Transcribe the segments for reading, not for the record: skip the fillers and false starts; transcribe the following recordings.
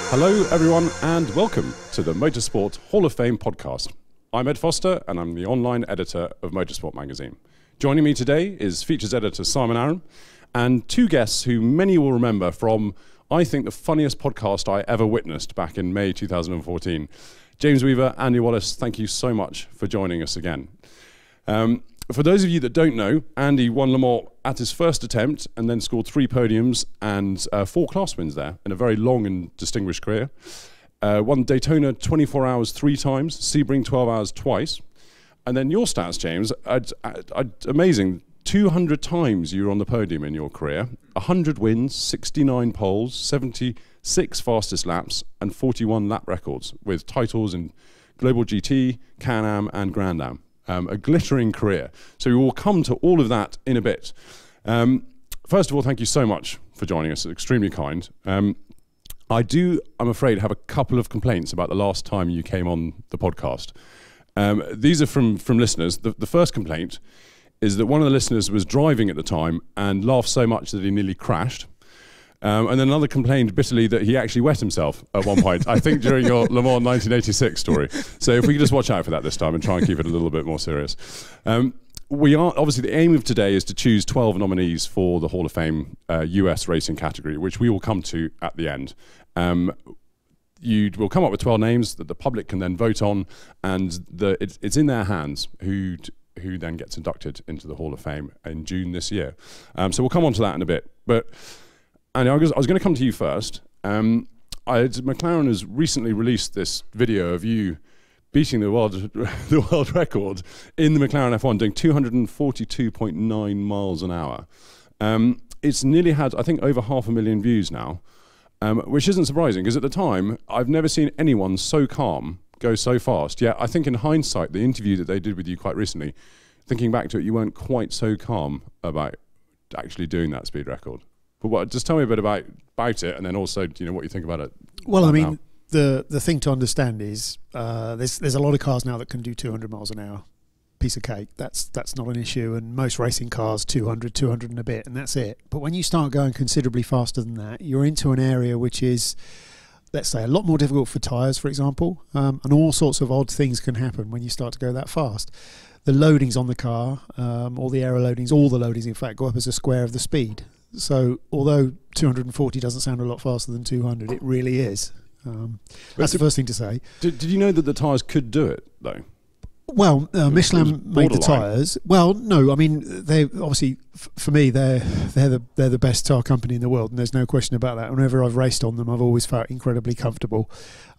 Hello, everyone, and welcome to the Motorsport Hall of Fame podcast. I'm Ed Foster, and I'm the online editor of Motorsport magazine. Joining me today is features editor Simon Aaron, and two guests who many will remember from, I think, the funniest podcast I ever witnessed back in May 2014. James Weaver, Andy Wallace, thank you so much for joining us again. For those of you that don't know, Andy won Le Mans at his first attempt and then scored 3 podiums and 4 class wins there in a very long and distinguished career. Won Daytona 24 hours 3 times, Sebring 12 hours twice. And then your stats, James, amazing. 200 times you were on the podium in your career, 100 wins, 69 poles, 76 fastest laps, and 41 lap records with titles in Global GT, Can-Am, and Grand Am. A glittering career. So we will come to all of that in a bit. First of all, thank you so much for joining us. It's extremely kind. I do, I'm afraid, have a couple of complaints about the last time you came on the podcast. These are from listeners. The first complaint is that one of the listeners was driving at the time and laughed so much that he nearly crashed. And then another complained bitterly that he actually wet himself at one point, I think during your Le Mans 1986 story. So if we could just watch out for that this time and try and keep it a little bit more serious. Obviously the aim of today is to choose 12 nominees for the Hall of Fame US racing category, which we will come to at the end. You will come up with 12 names that the public can then vote on, and it's in their hands who then gets inducted into the Hall of Fame in June this year. So we'll come on to that in a bit. But and I was going to come to you first. McLaren has recently released this video of you beating the world record in the McLaren F1, doing 242.9 miles an hour. It's nearly had, I think, over 500,000 views now, which isn't surprising, because at the time, I've never seen anyone so calm go so fast. Yeah, I think in hindsight, the interview that they did with you quite recently, thinking back to it, you weren't quite so calm about actually doing that speed record. But just tell me a bit about it, and then also, what you think about it. Well, I mean, the thing to understand is there's a lot of cars now that can do 200 miles an hour. Piece of cake. That's not an issue, and most racing cars 200 and a bit, and that's it. But when you start going considerably faster than that, you're into an area which is, let's say, a lot more difficult for tyres, for example, and all sorts of odd things can happen when you start to go that fast. The loadings on the car, all the aero loadings, all the loadings, in fact, go up as a square of the speed. So although 240 doesn't sound a lot faster than 200, it really is. That's the first thing to say. Did you know that the tyres could do it, though? Well, Michelin made the tyres. Well, no, I mean, they obviously, for me, they're the best tyre company in the world, and there's no question about that. Whenever I've raced on them, I've always felt incredibly comfortable.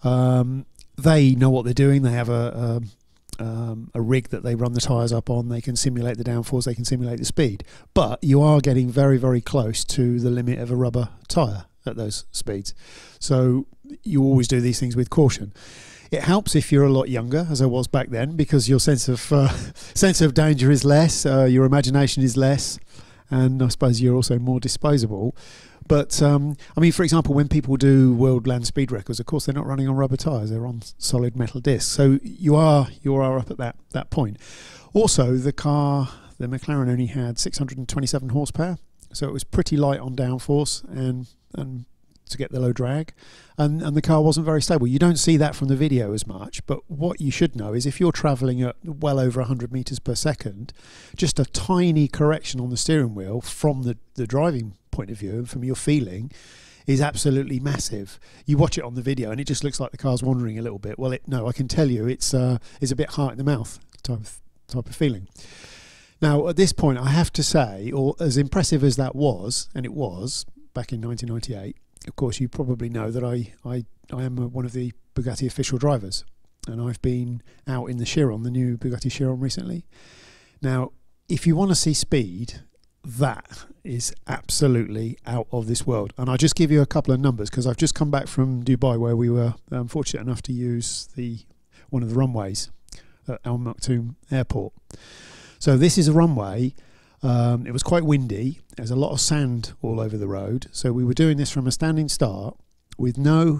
They know what they're doing. They have a rig that they run the tyres up on. They can simulate the downforce, they can simulate the speed, but you are getting very, very close to the limit of a rubber tyre at those speeds. So you always do these things with caution. It helps if you're a lot younger, as I was back then, because your sense of danger is less, your imagination is less, and I suppose you're also more disposable. But I mean, for example, when people do world land speed records, of course they're not running on rubber tyres; they're on solid metal discs. So you are up at that point. Also, the McLaren only had 627 horsepower, so it was pretty light on downforce and to get the low drag, and the car wasn't very stable. You don't see that from the video as much, but what you should know is if you're travelling at well over 100 meters per second, just a tiny correction on the steering wheel from the driving point of view and from your feeling is absolutely massive. You watch it on the video and it just looks like the car's wandering a little bit. Well, no, I can tell you it's a bit heart in the mouth type of feeling. Now, at this point, I have to say, or as impressive as that was, and it was back in 1998, of course, you probably know that I am one of the Bugatti official drivers, and I've been out in the Chiron, the new Bugatti Chiron, recently. Now, if you want to see speed, that is absolutely out of this world. And I'll just give you a couple of numbers, because I've just come back from Dubai, where we were fortunate enough to use one of the runways at Al Maktoum Airport. So this is a runway. It was quite windy. There's a lot of sand all over the road. So we were doing this from a standing start with no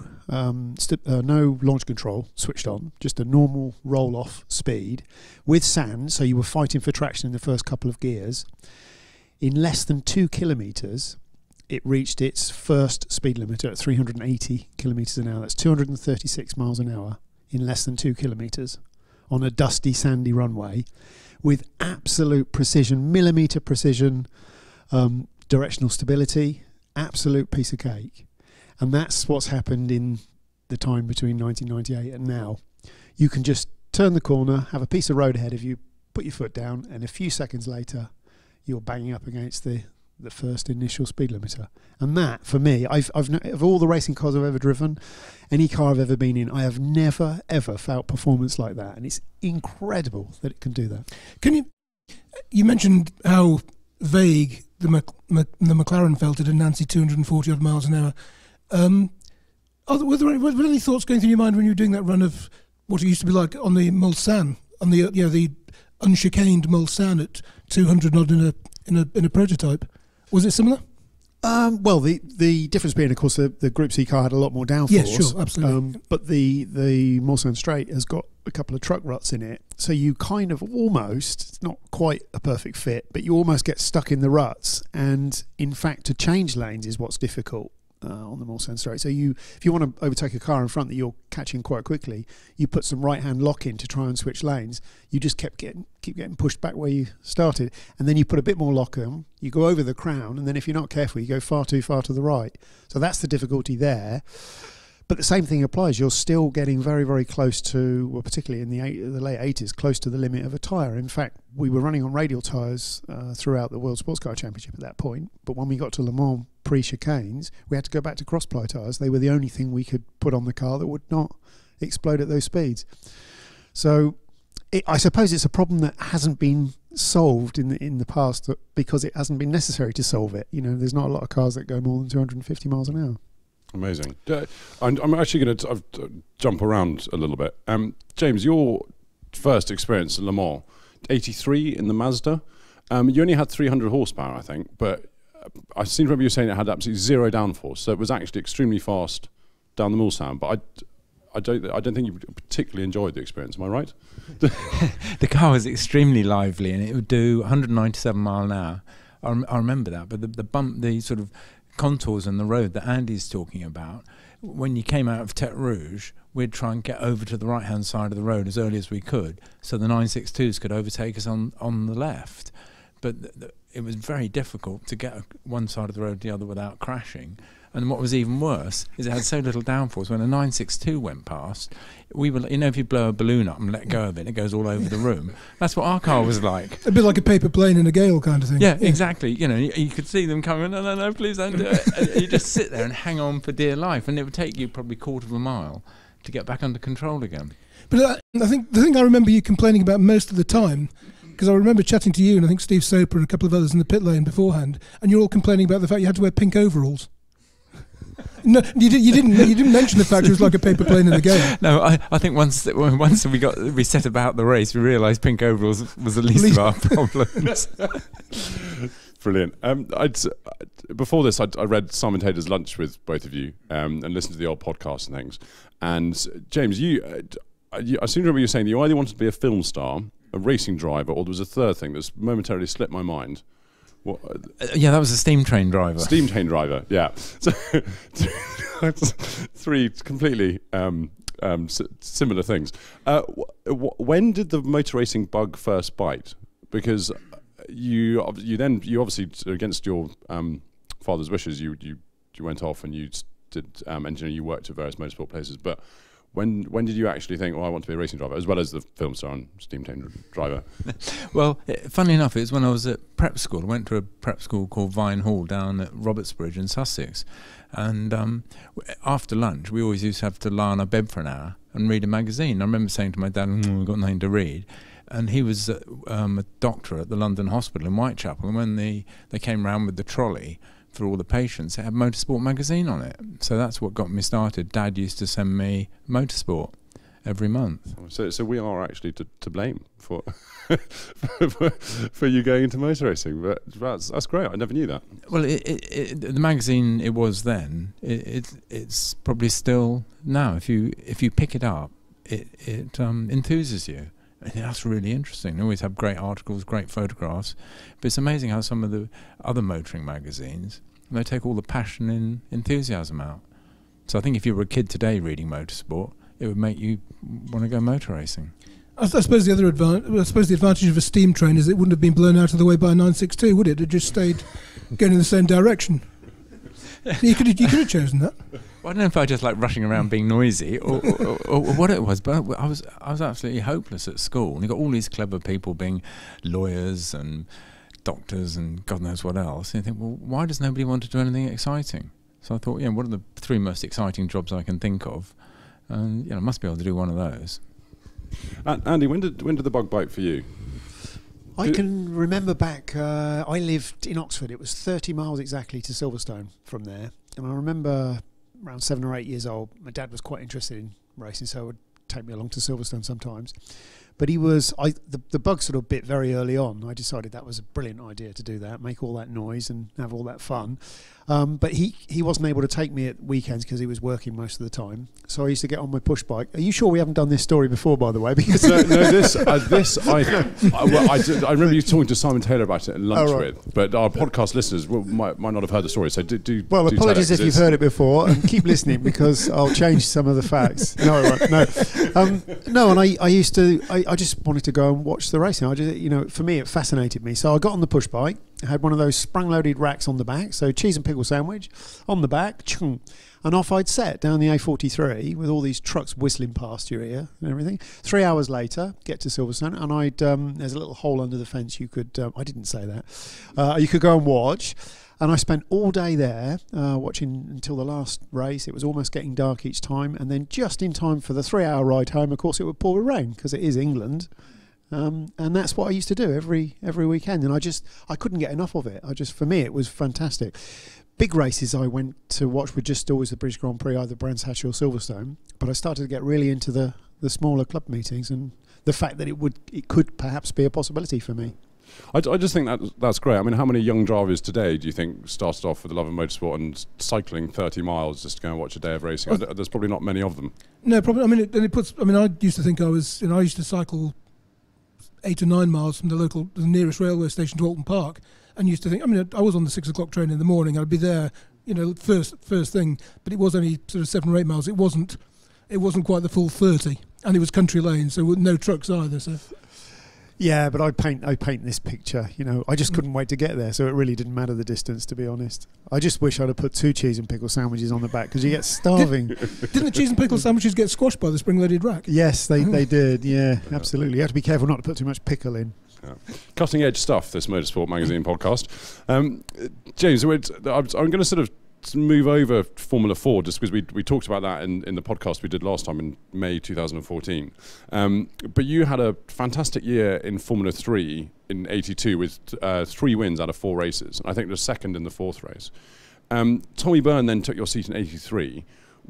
launch control switched on, just a normal roll-off speed with sand. So you were fighting for traction in the first couple of gears. In less than 2 kilometres, it reached its first speed limiter at 380 kilometres an hour. That's 236 miles an hour in less than 2 kilometres on a dusty, sandy runway with absolute precision, millimetre precision, directional stability, absolute piece of cake. And that's what's happened in the time between 1998 and now. You can just turn the corner, have a piece of road ahead of you, put your foot down, and a few seconds later you're banging up against the first initial speed limiter. And that, for me, of all the racing cars I've ever driven, any car I've ever been in, I have never ever felt performance like that, and it's incredible that it can do that. You mentioned how vague the McLaren felt at a Nancy 240 odd miles an hour. Were there any thoughts going through your mind when you were doing that run of what it used to be like on the Mulsanne, on the the unchicaned Mulsanne at 200 odd in a prototype? Was it similar? Well, the difference being, of course, the Group C car had a lot more downforce. Yes, sure, absolutely. But the Mulsanne Straight has got a couple of truck ruts in it, so you kind of almost, it's not quite a perfect fit, but you almost get stuck in the ruts. And in fact, to change lanes is what's difficult on the Mulsanne Straight. So if you want to overtake a car in front that you're catching quite quickly, you put some right-hand lock in to try and switch lanes. You just keep getting pushed back where you started, and then you put a bit more lock on, you go over the crown, and then if you're not careful, you go far too far to the right. So that's the difficulty there. But the same thing applies. You're still getting very, very close to, well, particularly in the late 80s, close to the limit of a tyre. In fact, we were running on radial tyres throughout the World Sports Car Championship at that point. But when we got to Le Mans pre-chicanes, we had to go back to cross-ply tyres. They were the only thing we could put on the car that would not explode at those speeds. So I suppose it's a problem that hasn't been solved in the past because it hasn't been necessary to solve it. You know, there's not a lot of cars that go more than 250 miles an hour. Amazing. I'm actually going to jump around a little bit. James, your first experience at Le Mans, 83 in the Mazda. You only had 300 horsepower, I think, but I seem to remember you saying it had absolutely zero downforce, so it was actually extremely fast down the Mulsanne. But I don't think you particularly enjoyed the experience. Am I right? The car was extremely lively, and it would do 197 mile an hour. I remember that, but the bump, the sort of contours on the road that Andy's talking about, when you came out of Tete Rouge, we'd try and get over to the right hand side of the road as early as we could so the 962s could overtake us on the left, but it was very difficult to get one side of the road to the other without crashing. And what was even worse is it had so little downforce. When a 962 went past, we were, you know, if you blow a balloon up and let go of it, it goes all over the room. That's what our car was like. A bit like a paper plane in a gale kind of thing. Yeah, exactly. You know, you could see them coming. No, please don't do it. And you just sit there and hang on for dear life, and it would take you probably a quarter of a mile to get back under control again. But I think the thing I remember you complaining about most of the time, because I remember chatting to you and I think Steve Soper and a couple of others in the pit lane beforehand, and you're all complaining about the fact you had to wear pink overalls. No, you didn't mention the fact it was like a paper plane in the gale. No, I think once we set about the race, we realised pink overalls was the least of our problems. Brilliant. Before this, I read Simon Taylor's Lunch with both of you and listened to the old podcasts and things. And James, I seem to remember you saying that you either wanted to be a film star, a racing driver, or there was a third thing that's momentarily slipped my mind. Yeah, that was a steam train driver. Steam train driver, yeah. So, three completely similar things. When did the motor racing bug first bite? Because you obviously, against your father's wishes, you went off and you did engineering. You worked at various motorsport places, but when did you actually think, oh, I want to be a racing driver, as well as the film star and steam train driver? Well, funnily enough, it was when I was at prep school. I went to a prep school called Vine Hall down at Robertsbridge in Sussex. And after lunch, we always used to have to lie on our bed for an hour and read a magazine. I remember saying to my dad, we've got nothing to read. And he was a doctor at the London Hospital in Whitechapel. And when they came round with the trolley for all the patients, it had Motorsport magazine on it. So that's what got me started. Dad used to send me Motorsport every month. So we are actually to blame for for you going into motor racing. But that's great. I never knew that. Well, the magazine it was then. It's probably still now. If you pick it up, it enthuses you. I think that's really interesting. They always have great articles, great photographs. But it's amazing how some of the other motoring magazines They take all the passion and enthusiasm out. So I think if you were a kid today reading motorsport, it would make you want to go motor racing. I suppose the advantage of a steam train is it wouldn't have been blown out of the way by a 962, would it? It just stayed going in the same direction. You could have chosen that. Well, I don't know if I just like rushing around being noisy or what it was, but I was absolutely hopeless at school. And you got all these clever people being lawyers and doctors and God knows what else. And you think, well, why does nobody want to do anything exciting? So I thought, what are the 3 most exciting jobs I can think of? And I must be able to do one of those. Andy, when did the bug bite for you? I can remember back, I lived in Oxford. It was 30 miles exactly to Silverstone from there. And I remember around 7 or 8 years old, my dad was quite interested in racing, so he would take me along to Silverstone sometimes. But the bug sort of bit very early on. I decided that was a brilliant idea to do that, make all that noise and have all that fun. But he wasn't able to take me at weekends because he was working most of the time. So I used to get on my push bike. Are you sure we haven't done this story before, by the way? Because I remember you talking to Simon Taylor about it at lunch with, but our podcast listeners might not have heard the story. So well, apologies if you've heard it before, and keep listening because I'll change some of the facts. No, and I just wanted to go and watch the racing. For me, it fascinated me. So I got on the push bike. I had one of those sprung-loaded racks on the back, so cheese and pickle sandwich on the back, and off I'd set down the A43 with all these trucks whistling past your ear and everything. 3 hours later, get to Silverstone, and there's a little hole under the fence you could, I didn't say that, you could go and watch. And I spent all day there watching until the last race. It was almost getting dark each time, and then just in time for the 3-hour ride home, of course, it would pour with rain because it is England. And that's what I used to do every weekend, and I couldn't get enough of it. For me, it was fantastic. Big races I went to watch were just always the British Grand Prix, either Brands Hatch or Silverstone. But I started to get really into the smaller club meetings and the fact that it could perhaps be a possibility for me. I just think that's great. I mean, how many young drivers today do you think started off with the love of motorsport and cycling 30 miles just to go and watch a day of racing? There's probably not many of them. No, probably. I used to think I used to cycle 8 or 9 miles from the nearest railway station to Alton Park, and used to think, I was on the 6 o'clock train in the morning. I'd be there, first thing. But it was only sort of 7 or 8 miles. It wasn't quite the full 30, and it was country lane, so no trucks either. So. Yeah, but I paint this picture. I just couldn't wait to get there, so it really didn't matter the distance, to be honest. I just wish I'd have put 2 cheese and pickle sandwiches on the back because you get starving. Didn't the cheese and pickle sandwiches get squashed by the spring-loaded rack? Yes, they did. Yeah, absolutely. You have to be careful not to put too much pickle in. Yeah. Cutting edge stuff, this Motorsport Magazine podcast. James, I'm going to sort of move over Formula 4 just because we talked about that in the podcast we did last time in May 2014. But you had a fantastic year in Formula 3 in 82 with 3 wins out of 4 races. I think the second in the 4th race. Tommy Byrne then took your seat in 83.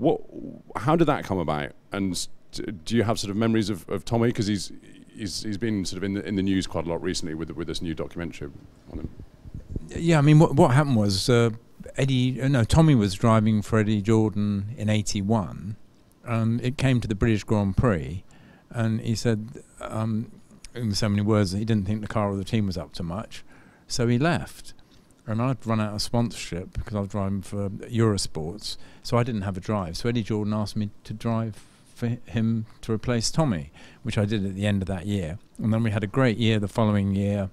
How did that come about? And do you have sort of memories of Tommy? Because he's been sort of in the news quite a lot recently with this new documentary on him. Yeah, I mean, what happened was Tommy was driving for Eddie Jordan in 81. It came to the British Grand Prix, and he said, in so many words, that he didn't think the car or the team was up to much, so he left. And I'd run out of sponsorship because I was driving for Eurosports, so I didn't have a drive. So Eddie Jordan asked me to drive for him to replace Tommy, which I did at the end of that year. And then we had a great year the following year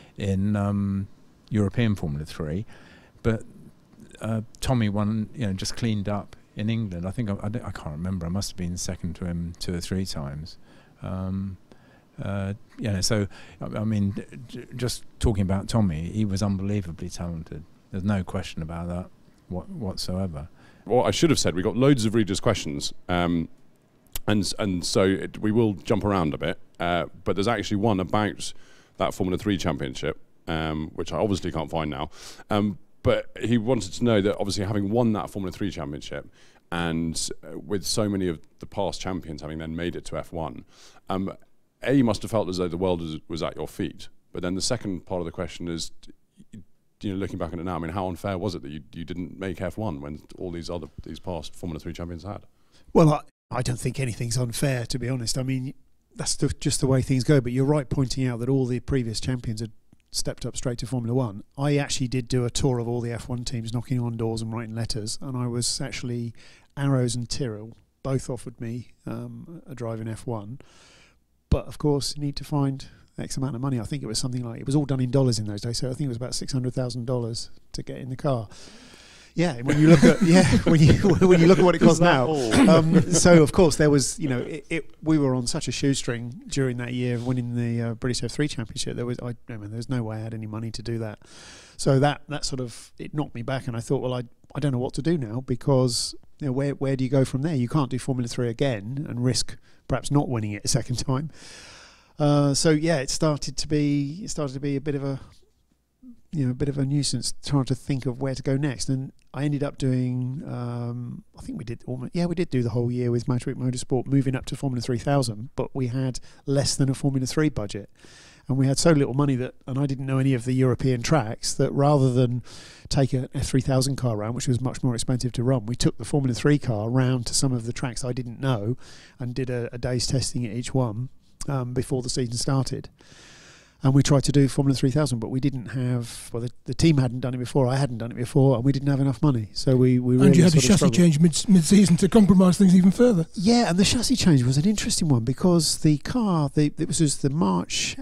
in European Formula 3, but Tommy won, just cleaned up in England. I think I can't remember. I must have been second to him 2 or 3 times. So I mean, just talking about Tommy, he was unbelievably talented. There's no question about that whatsoever. Well, I should have said we got loads of readers' questions, and so we will jump around a bit. But there's actually one about that Formula 3 championship, which I obviously can't find now. But he wanted to know that obviously having won that Formula 3 championship and with so many of the past champions having then made it to F1, you must have felt as though the world was at your feet. But then the second part of the question is, looking back on it now, I mean, how unfair was it that you didn't make F1 when all these past Formula 3 champions had? Well, I don't think anything's unfair, to be honest. I mean, that's just the way things go. But you're right pointing out that all the previous champions had stepped up straight to Formula One. I actually did do a tour of all the F1 teams, knocking on doors and writing letters, and I was actually Arrows and Tyrrell both offered me a drive in F1, but of course you need to find X amount of money. I think it was something like, it was all done in dollars in those days, so I think it was about $600,000 to get in the car. Yeah, when you look at when you look at what it costs now. So of course there was, we were on such a shoestring during that year of winning the British F3 Championship. There was no way I had any money to do that. So that sort of, it knocked me back, and I thought, well, I don't know what to do now, because where do you go from there? You can't do Formula 3 again and risk perhaps not winning it a second time. So yeah, it started to be a bit of a nuisance trying to think of where to go next. And I ended up doing, I think we did do the whole year with Motorweek Motorsport, moving up to Formula 3000, but we had less than a Formula 3 budget. And we had so little money and I didn't know any of the European tracks, that rather than take an F3000 car around, which was much more expensive to run, we took the Formula 3 car round to some of the tracks I didn't know and did a day's testing at each one before the season started. And we tried to do Formula 3000, but we didn't have, well, the team hadn't done it before, I hadn't done it before, and we didn't have enough money. So we really and you had a chassis change mid-season to compromise things even further. Yeah, and the chassis change was an interesting one, because the car, it was the March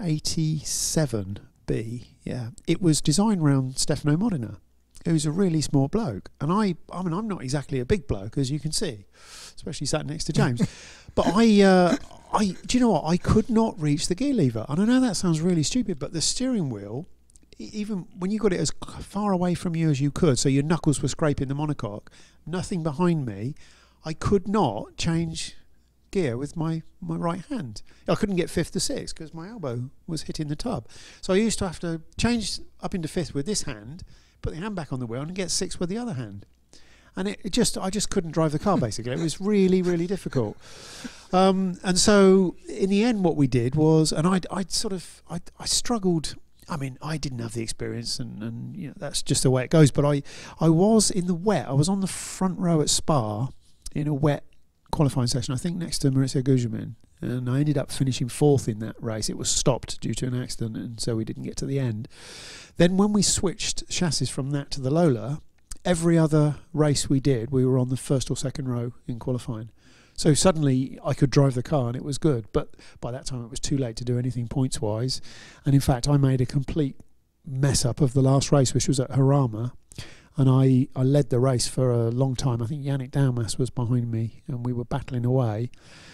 87B, yeah, it was designed around Stefano Modena, who's a really small bloke. And I mean, I'm not exactly a big bloke, as you can see, especially sat next to James. But do you know what? I could not reach the gear lever. And I know that sounds really stupid, but the steering wheel, even when you got it as far away from you as you could, so your knuckles were scraping the monocoque, nothing behind me, I could not change gear with my right hand. I couldn't get fifth to sixth because my elbow was hitting the tub. So I used to have to change up into fifth with this hand, put the hand back on the wheel, and get sixth with the other hand. And I just couldn't drive the car, basically. It was really, really difficult. And so in the end, what we did was, and I struggled. I mean, I didn't have the experience, and that's just the way it goes. But I was in the wet. I was on the front row at Spa in a wet qualifying session, I think next to Maurizio Gugelmin, and I ended up finishing fourth in that race. It was stopped due to an accident, and so we didn't get to the end. Then when we switched chassis from that to the Lola, every other race we did, we were on the first or second row in qualifying. So suddenly I could drive the car and it was good. But by that time it was too late to do anything points-wise. And in fact, I made a complete mess up of the last race, which was at Jarama. And I led the race for a long time. I think Yannick Daumas was behind me and we were battling away.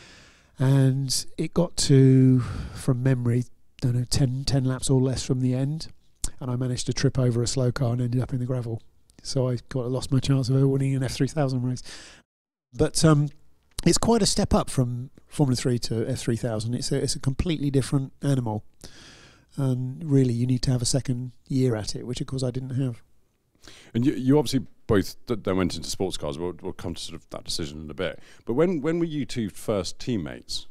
And it got to, from memory, I don't know, 10 laps or less from the end. And I managed to trip over a slow car and ended up in the gravel. So I lost my chance of winning an F3000 race. But it's quite a step up from Formula 3 to F3000. It's a completely different animal. And really, you need to have a second year at it, which of course I didn't have. And you obviously both then went into sports cars. We'll come to sort of that decision in a bit. But when were you two first teammates?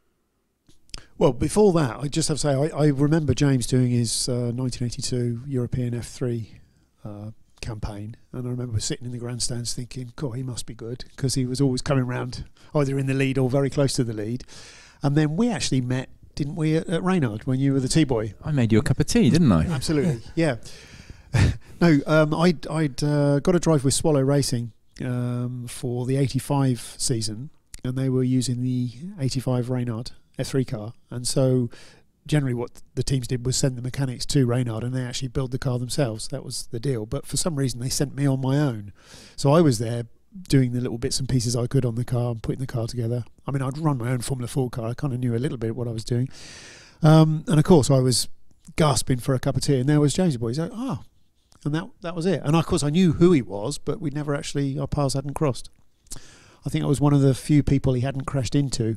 Well, before that, I just have to say, I remember James doing his 1982 European F3 campaign, and I remember sitting in the grandstands thinking, God, he must be good, because he was always coming round either in the lead or very close to the lead. And then we actually met, didn't we, at Reynard when you were the T-boy? I made you a cup of tea, didn't I? Absolutely, yeah. No, I'd got a drive with Swallow Racing for the 85 season, and they were using the 85 Reynard F3 car, and so generally what the teams did was send the mechanics to Reynard and they actually build the car themselves. That was the deal. But for some reason they sent me on my own. So I was there doing the little bits and pieces I could on the car and putting the car together. I mean, I'd run my own Formula 4 car. I kind of knew a little bit what I was doing. And of course I was gasping for a cup of tea, and there was James' boy. He's like, oh. And that was it. And of course I knew who he was, but we'd never actually, our paths hadn't crossed. I think I was one of the few people he hadn't crashed into.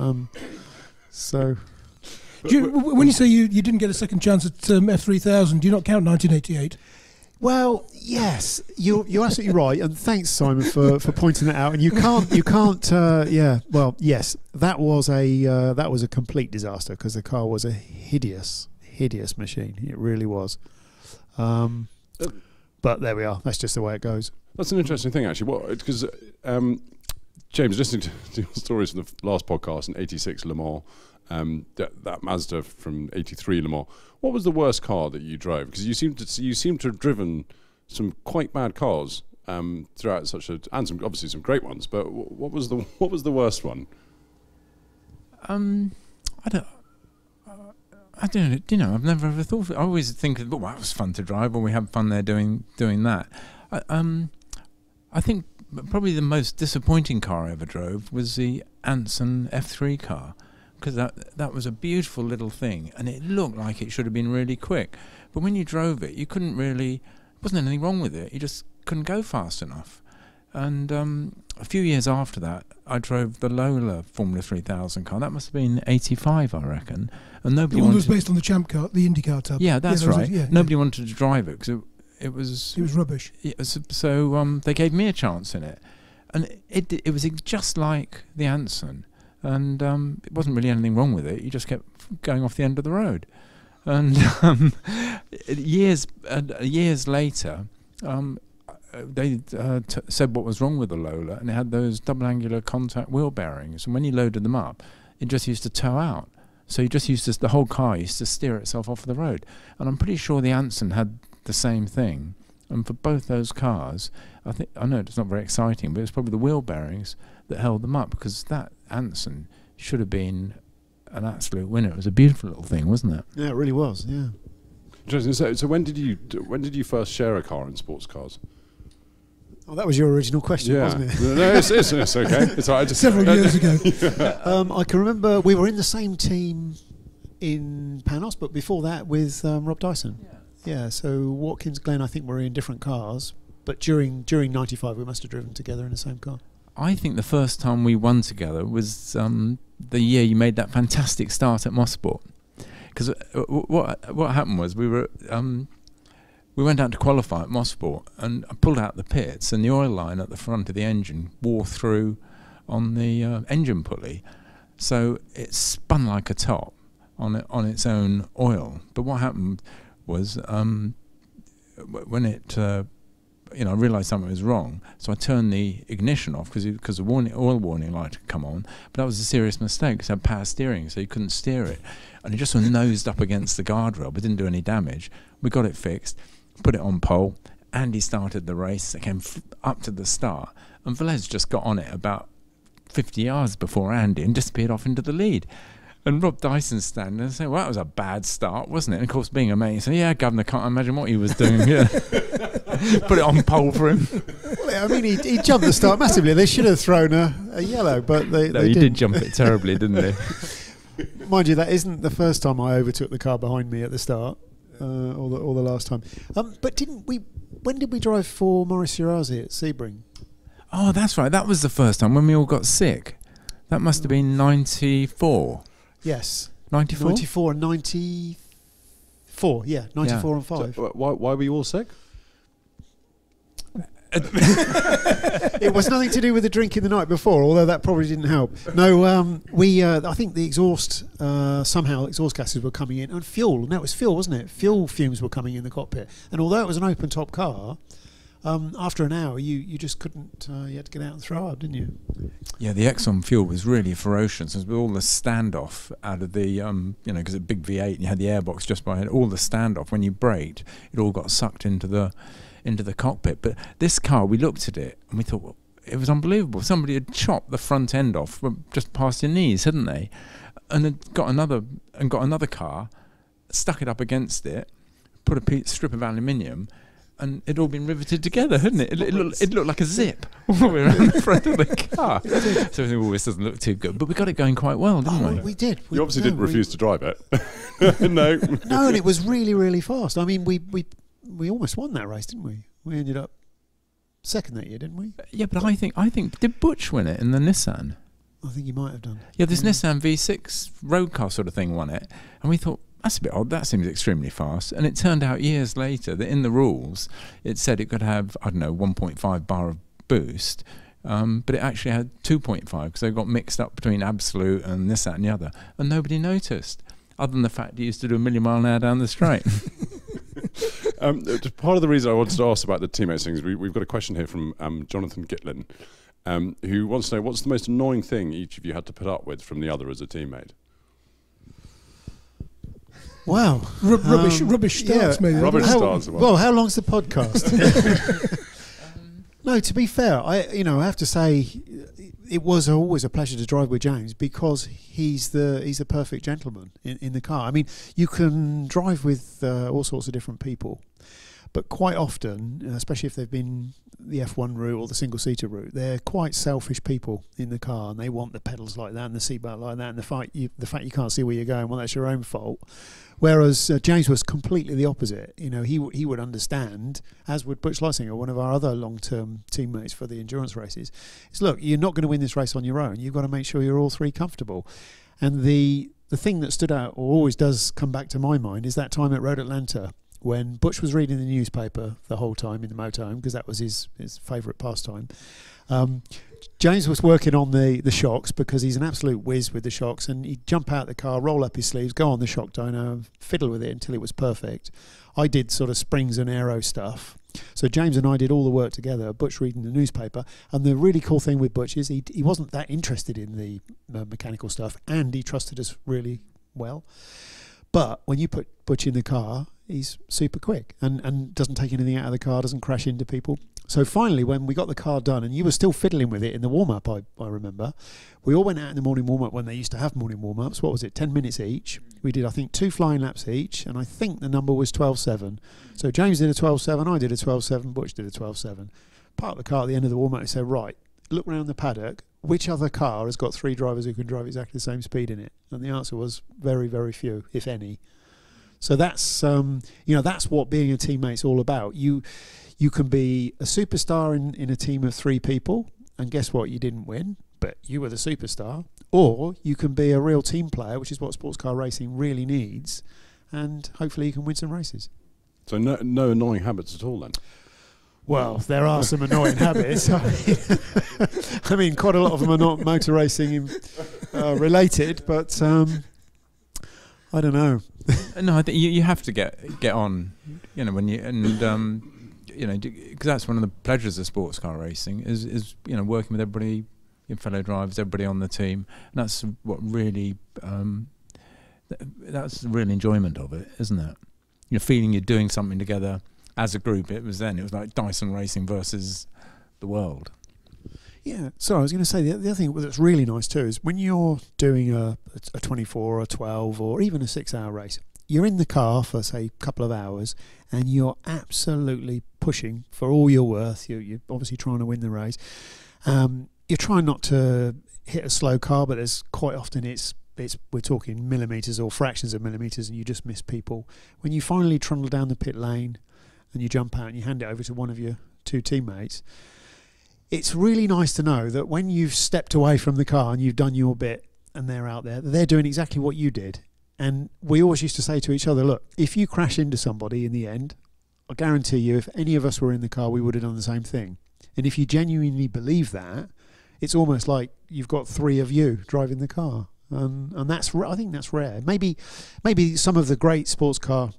So... when you say you didn't get a second chance at F3000, do you not count 1988? Well, yes, you're absolutely right, and thanks, Simon, for pointing that out. And you can't, yeah. Well, yes, that was a complete disaster because the car was a hideous machine. It really was. But there we are. That's just the way it goes. That's an interesting thing, actually. Because James, listening to your stories from the last podcast in '86 Le Mans, that Mazda from '83 Le Mans. What was the worst car that you drove? Because you seem to have driven some quite bad cars throughout and some obviously some great ones. But what was the worst one? I don't know. You know, I've never ever thought of it. I always think, well, that was fun to drive, or we had fun there doing that. I think probably the most disappointing car I ever drove was the Anson F3 car, because that was a beautiful little thing, and it looked like it should have been really quick. But when you drove it, you couldn't really. Wasn't anything wrong with it. You just couldn't go fast enough. And a few years after that, I drove the Lola Formula 3000 car. That must have been '85, I reckon. And nobody. The one that was based on the Champ car, the IndyCar tub. Yeah, that's right. Nobody wanted to drive it because it was rubbish. So they gave me a chance in it, and it was just like the Anson, and it wasn't really anything wrong with it. You just kept going off the end of the road, and years later. They said what was wrong with the Lola, and it had those double angular contact wheel bearings, and when you loaded them up, it just used to tow out. So you just used to, the whole car used to steer itself off the road. And I'm pretty sure the Anson had the same thing. And for both those cars, I know it's not very exciting, but it's probably the wheel bearings that held them up, because that Anson should have been an absolute winner. It was a beautiful little thing, wasn't it? Yeah, it really was. Yeah. Interesting. So when did you first share a car in sports cars? Oh, that was your original question, wasn't it? No, it's okay. It's all right. Several years ago. I can remember we were in the same team in Panos, but before that with Rob Dyson. Yeah. So Watkins Glen, I think, were in different cars, but during '95 we must have driven together in the same car. I think the first time we won together was the year you made that fantastic start at Mosport. Because what happened was we went out to qualify at Mosport, and I pulled out the pits, and the oil line at the front of the engine wore through on the engine pulley, so it spun like a top on its own oil. But what happened was when it I realised something was wrong, so I turned the ignition off because the oil warning light had come on. But that was a serious mistake because it had power steering, so you couldn't steer it, and it just sort of nosed up against the guardrail, but didn't do any damage. We got it fixed, put it on pole. Andy started the race. It came up to the start, and Velez just got on it about 50 yards before Andy and disappeared off into the lead. And Rob Dyson's standing and saying, well, that was a bad start, wasn't it? And of course, being a mate, he said, yeah, Governor, can't imagine what he was doing. Yeah. Put it on pole for him. Well, I mean, he jumped the start massively. They should have thrown a yellow, but they did jump it terribly, didn't they? Mind you, that isn't the first time I overtook the car behind me at the start, or the last time. But when did we drive for Maurice Urazi at Sebring? Oh, that's right. That was the first time when we all got sick. That must have been 94. Yes. 94? 94 and 94, yeah. 94 and 5. So, why were you all sick? It was nothing to do with the drinking the night before, although that probably didn't help. No, I think the exhaust, somehow exhaust gases were coming in, and fuel, no, it was fuel, wasn't it? Fuel fumes were coming in the cockpit. And although it was an open top car, after an hour, you just couldn't, you had to get out and throw up, didn't you? Yeah, the Exxon fuel was really ferocious. With all the standoff out of the, because it's a big V8 and you had the airbox just by it, all the standoff, when you braked, it all got sucked into the cockpit. But this car, we looked at it and we thought, well, it was unbelievable. Somebody had chopped the front end off just past your knees, hadn't they? And had got another car, stuck it up against it, put a strip of aluminium, and it'd all been riveted together, hadn't it? It looked like a zip all the way around the front of the car. So we thought, this doesn't look too good. But we got it going quite well, didn't we? We did. You obviously didn't refuse to drive it. No. No, and it was really, really fast. I mean, we almost won that race, didn't we? We ended up second that year, didn't we? Yeah, but I think did Butch win it in the Nissan? I think he might have done. Yeah, this Nissan V6 road car sort of thing won it, and we thought, that's a bit odd, that seems extremely fast. And it turned out years later that in the rules it said it could have, 1.5 bar of boost, but it actually had 2.5 because they got mixed up between Absolute and this, that and the other, and nobody noticed, other than the fact it used to do a million mile an hour down the straight. Part of the reason I wanted to ask about the teammates things, we've got a question here from Jonathan Gitlin. who wants to know what's the most annoying thing each of you had to put up with from the other as a teammate. Wow. Rubbish starts, maybe. Rubbish starts. Well, how long's the podcast? No, to be fair, I have to say it was always a pleasure to drive with James because he's the perfect gentleman in the car. I mean, you can drive with all sorts of different people, but quite often, especially if they've been the F1 route or the single-seater route, they're quite selfish people in the car, and they want the pedals like that and the seatbelt like that, and the fact you can't see where you're going, well, that's your own fault. Whereas James was completely the opposite. He would understand, as would Butch Leisinger, one of our other long-term teammates for the endurance races. Is look, you're not going to win this race on your own. You've got to make sure you're all three comfortable. And the thing that stood out, or always does come back to my mind, is that time at Road Atlanta when Butch was reading the newspaper the whole time in the motorhome, because that was his favourite pastime. James was working on the shocks because he's an absolute whiz with the shocks, and he'd jump out the car, roll up his sleeves, go on the shock dyno, fiddle with it until it was perfect. I did sort of springs and aero stuff. So James and I did all the work together, Butch reading the newspaper. And the really cool thing with Butch is he wasn't that interested in the mechanical stuff, and he trusted us really well. But when you put Butch in the car, he's super quick and doesn't take anything out of the car, doesn't crash into people. So finally, when we got the car done, and you were still fiddling with it in the warm-up, I remember, we all went out in the morning warm-up when they used to have morning warm-ups. What was it, 10 minutes each? We did, I think, 2 flying laps each, and I think the number was 12.7. So James did a 12.7, I did a 12.7, Butch did a 12.7. Parked the car at the end of the warm-up and said, right, look around the paddock, which other car has got 3 drivers who can drive exactly the same speed in it? And the answer was very, very few, if any. So that's that's what being a teammate's all about. You can be a superstar in a team of 3 people, and guess what? You didn't win, but you were the superstar. Or you can be a real team player, which is what sports car racing really needs, and hopefully you can win some races. So no annoying habits at all then? Well, there are some annoying habits. I mean, quite a lot of them are not motor racing related, but I don't know. No, I think you have to get on, when you because that's one of the pleasures of sports car racing is working with everybody, your fellow drivers, everybody on the team. And that's what really that's the real enjoyment of it, isn't it? You're feeling you're doing something together as a group. It was like Dyson Racing versus the world. Yeah, so I was going to say the other thing that's really nice too is when you're doing a 24 or a 12 or even a 6-hour race, you're in the car for, say, a couple of hours and you're absolutely pushing for all you're worth. You're obviously trying to win the race. You're trying not to hit a slow car, but there's quite often we're talking millimetres or fractions of millimetres, and you just miss people. When you finally trundle down the pit lane and you jump out and you hand it over to one of your 2 teammates, it's really nice to know that when you've stepped away from the car and you've done your bit and they're out there, they're doing exactly what you did. And we always used to say to each other, look, if you crash into somebody in the end, I guarantee you if any of us were in the car, we would have done the same thing. And if you genuinely believe that, it's almost like you've got 3 of you driving the car. And that's, I think that's rare. Maybe some of the great sports car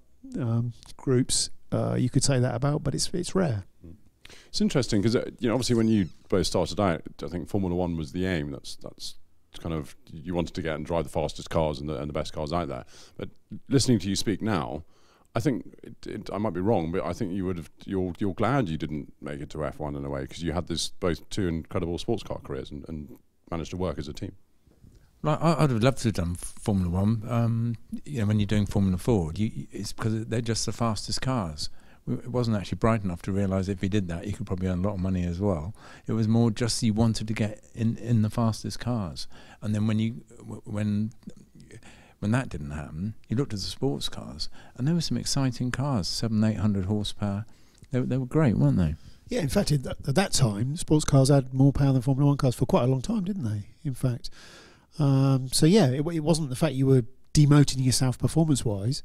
groups you could say that about, but it's rare. It's interesting because obviously when you both started out, I think Formula One was the aim. That's kind of, you wanted to get and drive the fastest cars and the best cars out there. But listening to you speak now, I think I might be wrong, but I think you're glad you didn't make it to F1 in a way, because you had both 2 incredible sports car careers and managed to work as a team. Like I'd have loved to have done Formula One. When you're doing Formula Ford, it's because they're just the fastest cars. It wasn't actually bright enough to realise if you did that, you could probably earn a lot of money as well. It was more just you wanted to get in the fastest cars, and then when that didn't happen, you looked at the sports cars, and there were some exciting cars, 700-800 horsepower. They were great, weren't they? Yeah, in fact, at that time, sports cars had more power than Formula One cars for quite a long time, didn't they? In fact, so yeah, it wasn't the fact you were demoting yourself performance-wise.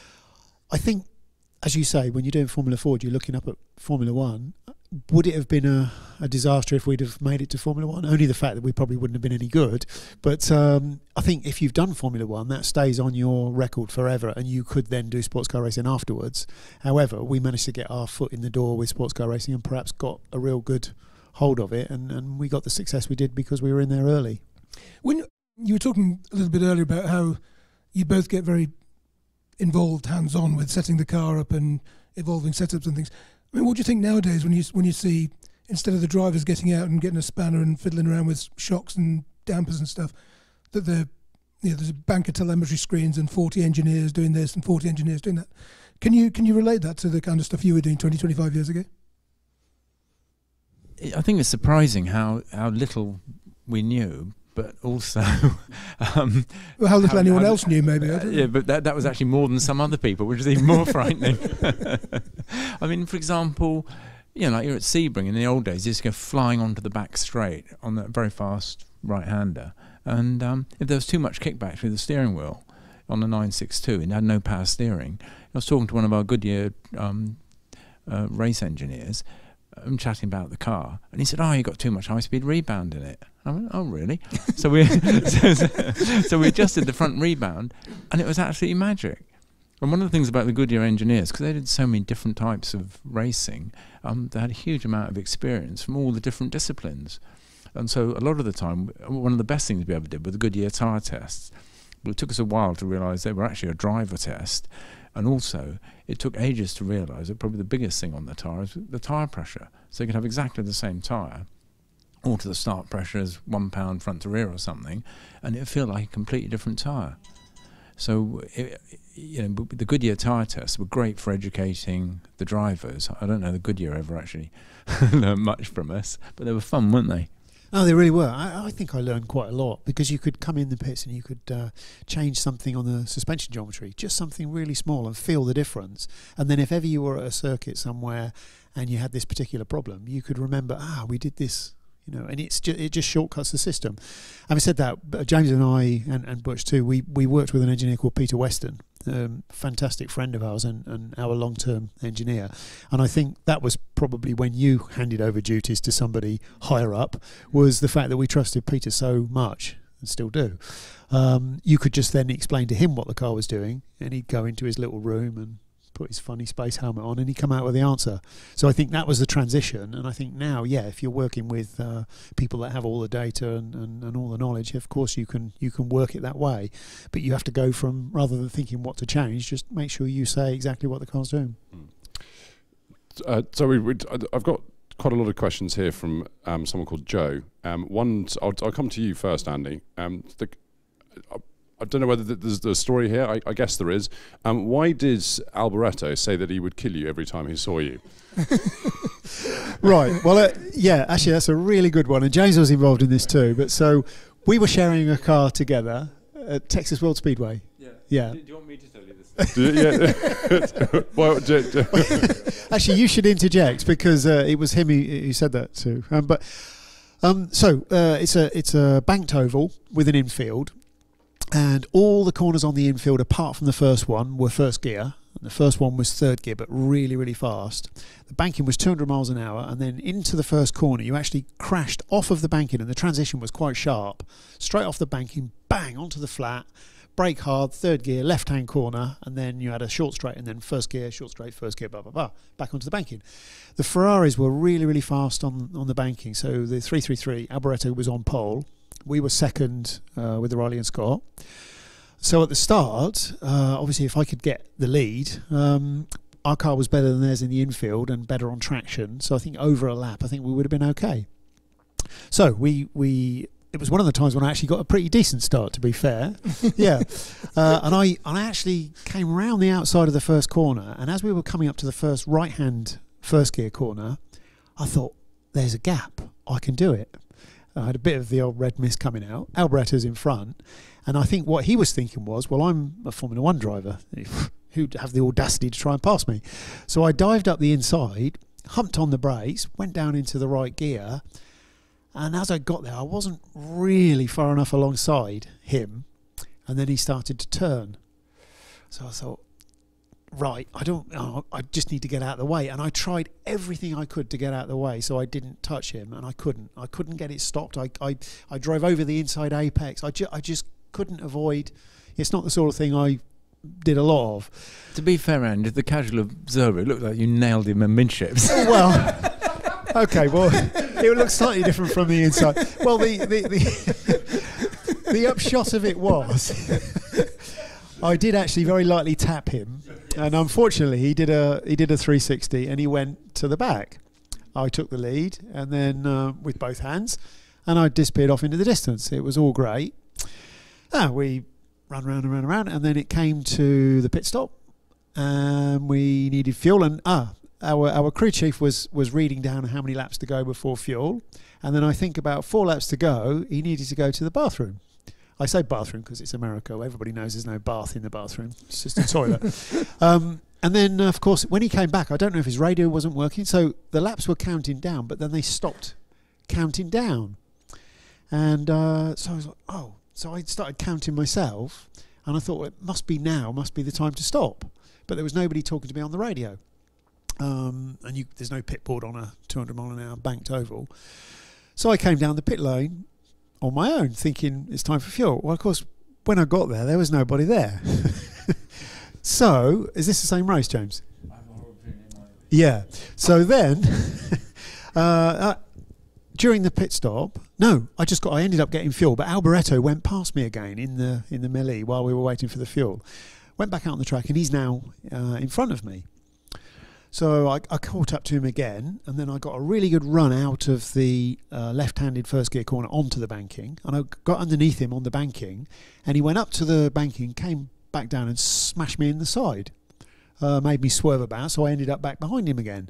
I think, as you say, when you're doing Formula Ford, you're looking up at Formula One. Would it have been a disaster if we'd have made it to Formula One? Only the fact that we probably wouldn't have been any good. But I think if you've done Formula One, that stays on your record forever, and you could then do sports car racing afterwards. However, we managed to get our foot in the door with sports car racing and perhaps got a real good hold of it, and we got the success we did because we were in there early. When you were talking a little bit earlier about how you both get very involved, hands-on with setting the car up and evolving setups and things. I mean, what do you think nowadays when you see, instead of the drivers getting out and getting a spanner and fiddling around with shocks and dampers and stuff, that there's a bank of telemetry screens and 40 engineers doing this and 40 engineers doing that. Can you relate that to the kind of stuff you were doing 20, 25 years ago? I think it's surprising how little we knew, but also well, how little anyone else knew, maybe. Yeah, but that was actually more than some other people, which is even more frightening. I mean, for example, like you're at Sebring in the old days, you just go flying onto the back straight on that very fast right-hander, and if there was too much kickback through the steering wheel on the 962 and had no power steering, I was talking to one of our Goodyear race engineers. I'm chatting about the car, and he said, "Oh, you got too much high-speed rebound in it." I went, "Oh, really?" So we so we adjusted the front rebound, and it was absolutely magic. And one of the things about the Goodyear engineers, because they did so many different types of racing, they had a huge amount of experience from all the different disciplines. And so a lot of the time, one of the best things we ever did were the Goodyear tyre tests. But it took us a while to realise they were actually a driver test. And also, it took ages to realise that probably the biggest thing on the tyre is the tyre pressure. So you could have exactly the same tyre, all to the start pressure as 1 pound front to rear or something, and it would feel like a completely different tyre. So, the Goodyear tyre tests were great for educating the drivers. I don't know the Goodyear ever actually learned much from us, but they were fun, weren't they? Oh, they really were. I think I learned quite a lot, because you could come in the pits and you could change something on the suspension geometry, just something really small, and feel the difference. And then if ever you were at a circuit somewhere and you had this particular problem, you could remember, we did this, and it just shortcuts the system. Having said that, James and I, and Butch too, we worked with an engineer called Peter Weston, fantastic friend of ours and our long-term engineer, and I think that was probably when you handed over duties to somebody higher up, was the fact that we trusted Peter so much, and still do. You could just then explain to him what the car was doing, and he'd go into his little room and put his funny space helmet on, and he'd come out with the answer. So I think that was the transition, and I think now, if you're working with people that have all the data and all the knowledge, of course you can work it that way, but you have to go from, rather than thinking what to change, just make sure you say exactly what the car's doing. So I've got quite a lot of questions here from someone called Joe. I'll come to you first, Andy. I don't know whether there's a story here. I guess there is. Why did Alboreto say that he would kill you every time he saw you? Right. Well, actually, that's a really good one. And James was involved in this too. But so we were sharing a car together at Texas World Speedway. Yeah. Do you want me to tell you this? Well, actually, you should interject, because it was him who said that too. It's a banked oval with an infield. And all the corners on the infield, apart from the first one, were first gear. And the first one was third gear, but really, really fast. The banking was 200 miles an hour, and then into the first corner, you actually crashed off of the banking, and the transition was quite sharp. Straight off the banking, bang, onto the flat, brake hard, third gear, left-hand corner, and then you had a short straight, and then first gear, short straight, first gear, blah, blah, blah, back onto the banking. The Ferraris were really, really fast on the banking, so the 333, Alboreto was on pole. We were second with the Riley and Scott. So at the start, obviously, if I could get the lead, our car was better than theirs in the infield and better on traction. So I think over a lap, I think we would have been okay. So it was one of the times when I actually got a pretty decent start, to be fair. Yeah. And I actually came around the outside of the first corner, and as we were coming up to the first right-hand first gear corner, I thought, there's a gap. I can do it. I had a bit of the old red mist coming out. Alboreto's in front. And I think what he was thinking was, well, I'm a Formula One driver. Who'd have the audacity to try and pass me? So I dived up the inside, humped on the brakes, went down into the right gear. And as I got there, I wasn't really far enough alongside him. And then he started to turn. So I thought, right, I just need to get out of the way. And I tried everything I could to get out of the way so I didn't touch him, and I couldn't get it stopped. I drove over the inside apex. I just couldn't avoid. It's not the sort of thing I did a lot of. To be fair, Andy, the casual observer, it looked like you nailed him amidships. Well, okay, well, It looks slightly different from the inside. Well, the upshot of it was, I did actually very lightly tap him, and unfortunately, he did a 360, and he went to the back. I took the lead, and then with both hands, and I disappeared off into the distance. It was all great. We ran around and ran around, and then it came to the pit stop, and we needed fuel, and our crew chief was reading down how many laps to go before fuel, and then I think about 4 laps to go, he needed to go to the bathroom. I say bathroom because it's America. Everybody knows there's no bath in the bathroom. It's just a toilet. And then, of course, when he came back, I don't know if his radio wasn't working, so the laps were counting down, but then they stopped counting down. And so I was like, oh. So I started counting myself, and I thought, well, it must be the time to stop. But there was nobody talking to me on the radio. And there's no pit board on a 200-mile-an-hour banked oval. So I came down the pit lane on my own, thinking it's time for fuel. Well, of course, when I got there was nobody there. So, is this the same race, James? Yeah. So then, during the pit stop, I ended up getting fuel, but Alboreto went past me again in the melee while we were waiting for the fuel. Went back out on the track, and he's now in front of me. So I caught up to him again, and then I got a really good run out of the left-handed first gear corner onto the banking, and I got underneath him on the banking, and he went up to the banking, came back down and smashed me in the side. Made me swerve about, so I ended up back behind him again.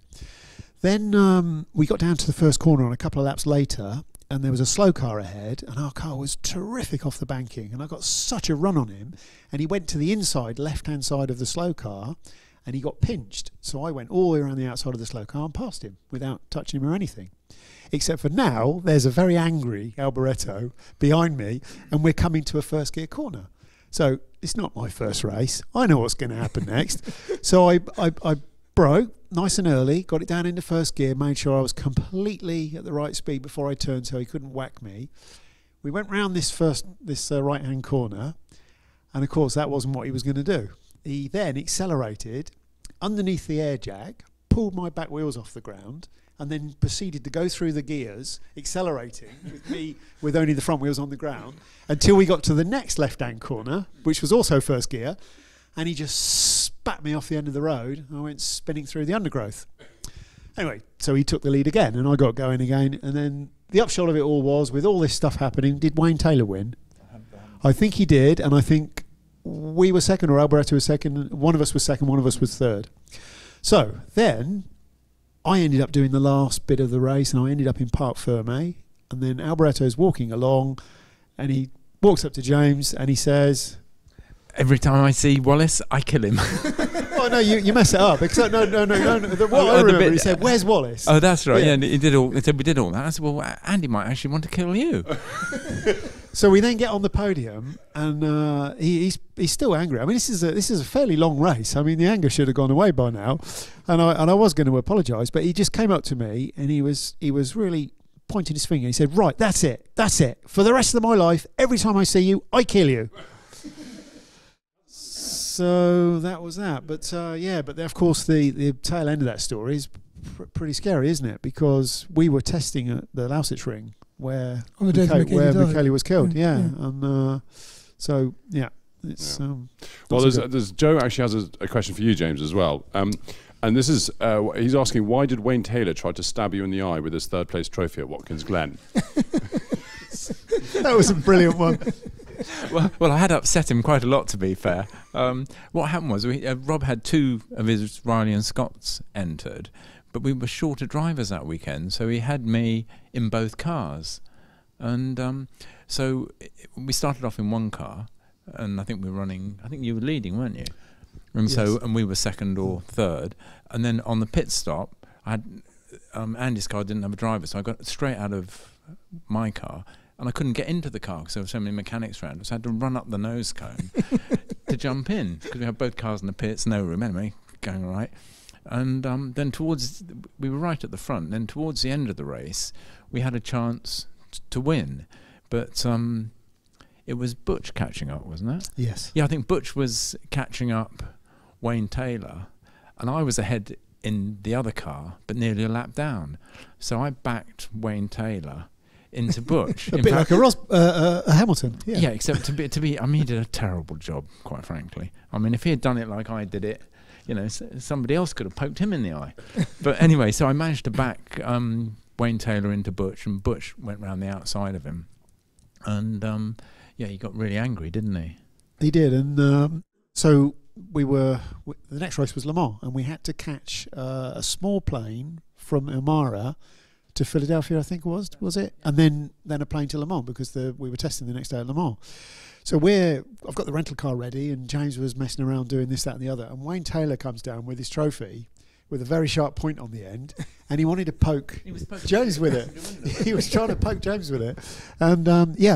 Then we got down to the first corner, and a couple of laps later, and there was a slow car ahead, and our car was terrific off the banking, and I got such a run on him, and he went to the inside left-hand side of the slow car, and he got pinched. So I went all the way around the outside of the slow car and passed him without touching him or anything. Except for now, there's a very angry Alboreto behind me, and we're coming to a first gear corner. So it's not my first race. I know what's going to happen next. So I broke nice and early, got it down into first gear, made sure I was completely at the right speed before I turned so he couldn't whack me. We went round this right-hand corner, and of course that wasn't what he was going to do. He then accelerated underneath the air jack, pulled my back wheels off the ground, and then proceeded to go through the gears, accelerating with me with only the front wheels on the ground, until we got to the next left-hand corner, which was also first gear, and he just spat me off the end of the road, and I went spinning through the undergrowth. Anyway, so he took the lead again, and I got going again, and then the upshot of it all was, with all this stuff happening, did Wayne Taylor win? I think he did, and I think we were second, or Alboreto was second. One of us was second, one of us was third. So then I ended up doing the last bit of the race, and I ended up in Parc Fermé. And then Alboreto's walking along, and he walks up to James, and he says, "Every time I see Wallace, I kill him." Oh no, you mess it up. Because no. What I remember, he said, "Where's Wallace?" Oh, that's right. Yeah, he did all. He said we did all that. I said, "Well, Andy might actually want to kill you." So we then get on the podium, and he's still angry. I mean, this is a fairly long race. I mean, the anger should have gone away by now, and I was going to apologise, but he just came up to me, and he was really pointing his finger. He said, "Right, that's it. For the rest of my life, every time I see you, I kill you." So that was that. But but of course the tail end of that story is pretty scary, isn't it? Because we were testing at the Lausitz Ring where Michele was killed. Yeah. And so it's well, there's Joe actually has a question for you, James, as well. And this is he's asking, why did Wayne Taylor try to stab you in the eye with his third place trophy at Watkins Glen? That was a brilliant one. Well, I had upset him quite a lot, to be fair. What happened was Rob had 2 of his Riley and Scotts entered, but we were short of drivers that weekend, so he had me in both cars. And so we started off in one car, and I think you were leading, weren't you? And yes. And we were second or third. And then on the pit stop, I had Andy's car didn't have a driver, so I got straight out of my car. And I couldn't get into the car because there were so many mechanics around. So I had to run up the nose cone to jump in because we had both cars in the pits, no room anyway, going all right. And then we were right at the front. Then towards the end of the race, we had a chance to win. But it was Butch catching up, wasn't it? Yes. Yeah, I think Butch was catching up Wayne Taylor. And I was ahead in the other car, but nearly a lap down. So I backed Wayne Taylor into Butch. A bit like a Hamilton. Yeah. Yeah, except to be. I mean, he did a terrible job, quite frankly. I mean, if he had done it like I did it, you know, somebody else could have poked him in the eye. But anyway, so I managed to back Wayne Taylor into Butch, and Butch went round the outside of him. And yeah, he got really angry, didn't he? He did, and so the next race was Le Mans, and we had to catch a small plane from Elmira to Philadelphia, I think was it? And then a plane to Le Mans, because we were testing the next day at Le Mans. So I've got the rental car ready, and James was messing around doing this, that and the other, and Wayne Taylor comes down with his trophy with a very sharp point on the end, and he wanted to poke James with it. He was trying to poke James with it. And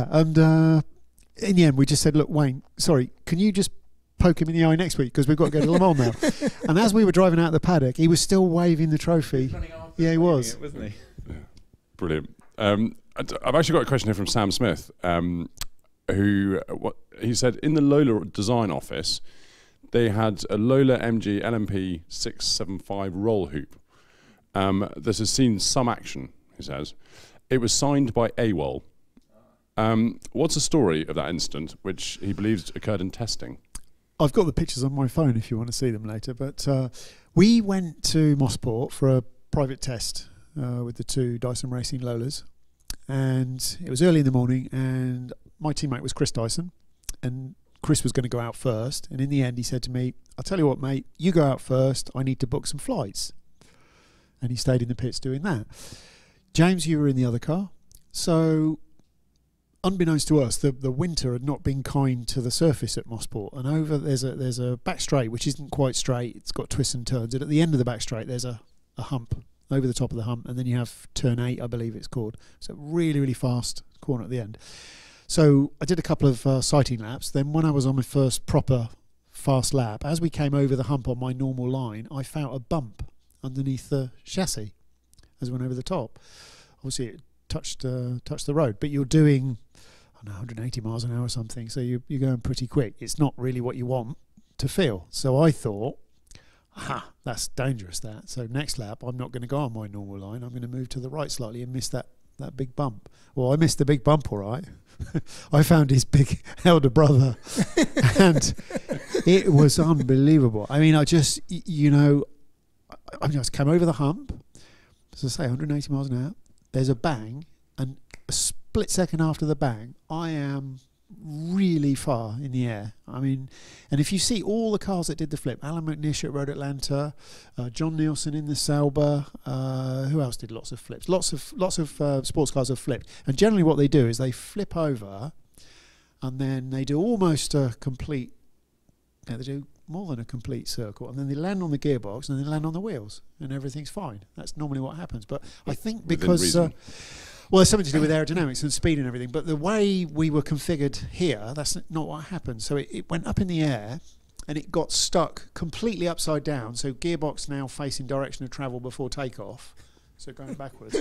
in the end we just said, look, Wayne, sorry, can you just poke him in the eye next week, because we've got to go to Le Mans now. And as we were driving out of the paddock, he was still waving the trophy. Yeah, he was. It, wasn't he? Yeah. Brilliant. I've actually got a question here from Sam Smith, who he said in the Lola design office they had a Lola MG LMP 675 roll hoop. This has seen some action, he says. It was signed by AWOL. What's the story of that incident, which he believes occurred in testing? I've got the pictures on my phone if you want to see them later. But we went to Mosport for a private test with the two Dyson Racing Lolas. And it was early in the morning, and my teammate was Chris Dyson. And Chris was going to go out first. And in the end, he said to me, I'll tell you what, mate, you go out first. I need to book some flights. And he stayed in the pits doing that. James, you were in the other car. So unbeknownst to us, the winter had not been kind to the surface at Mosport, and there's a back straight which isn't quite straight. It's got twists and turns, and at the end of the back straight there's a hump over the top of the hump, and then you have turn 8, I believe it's called. So really, really fast corner at the end. So I did a couple of sighting laps. Then when I was on my first proper fast lap, as we came over the hump on my normal line, I felt a bump underneath the chassis as we went over the top. Obviously it touched the road, but you're doing 180 miles an hour or something, so you're going pretty quick. It's not really what you want to feel. So I thought, that's dangerous, that. So next lap, I'm not going to go on my normal line. I'm going to move to the right slightly and miss that big bump. Well, I missed the big bump, all right. I found his big elder brother, and it was unbelievable. I mean, I just came over the hump, as I say, 180 miles an hour. There's a bang, and a split second after the bang, I am really far in the air. I mean, and if you see all the cars that did the flip, Alan McNish at Road Atlanta, John Nielsen in the Sauber, who else did lots of flips? Lots of sports cars have flipped. And generally what they do is they flip over, and then they do almost a complete, they do more than a complete circle, and then they land on the gearbox, and then they land on the wheels, and everything's fine. That's normally what happens. But I think because well, there's something to do with aerodynamics and speed and everything, but the way we were configured here, that's not what happened. So it went up in the air, and it got stuck completely upside down, so gearbox now facing direction of travel before takeoff, so going backwards.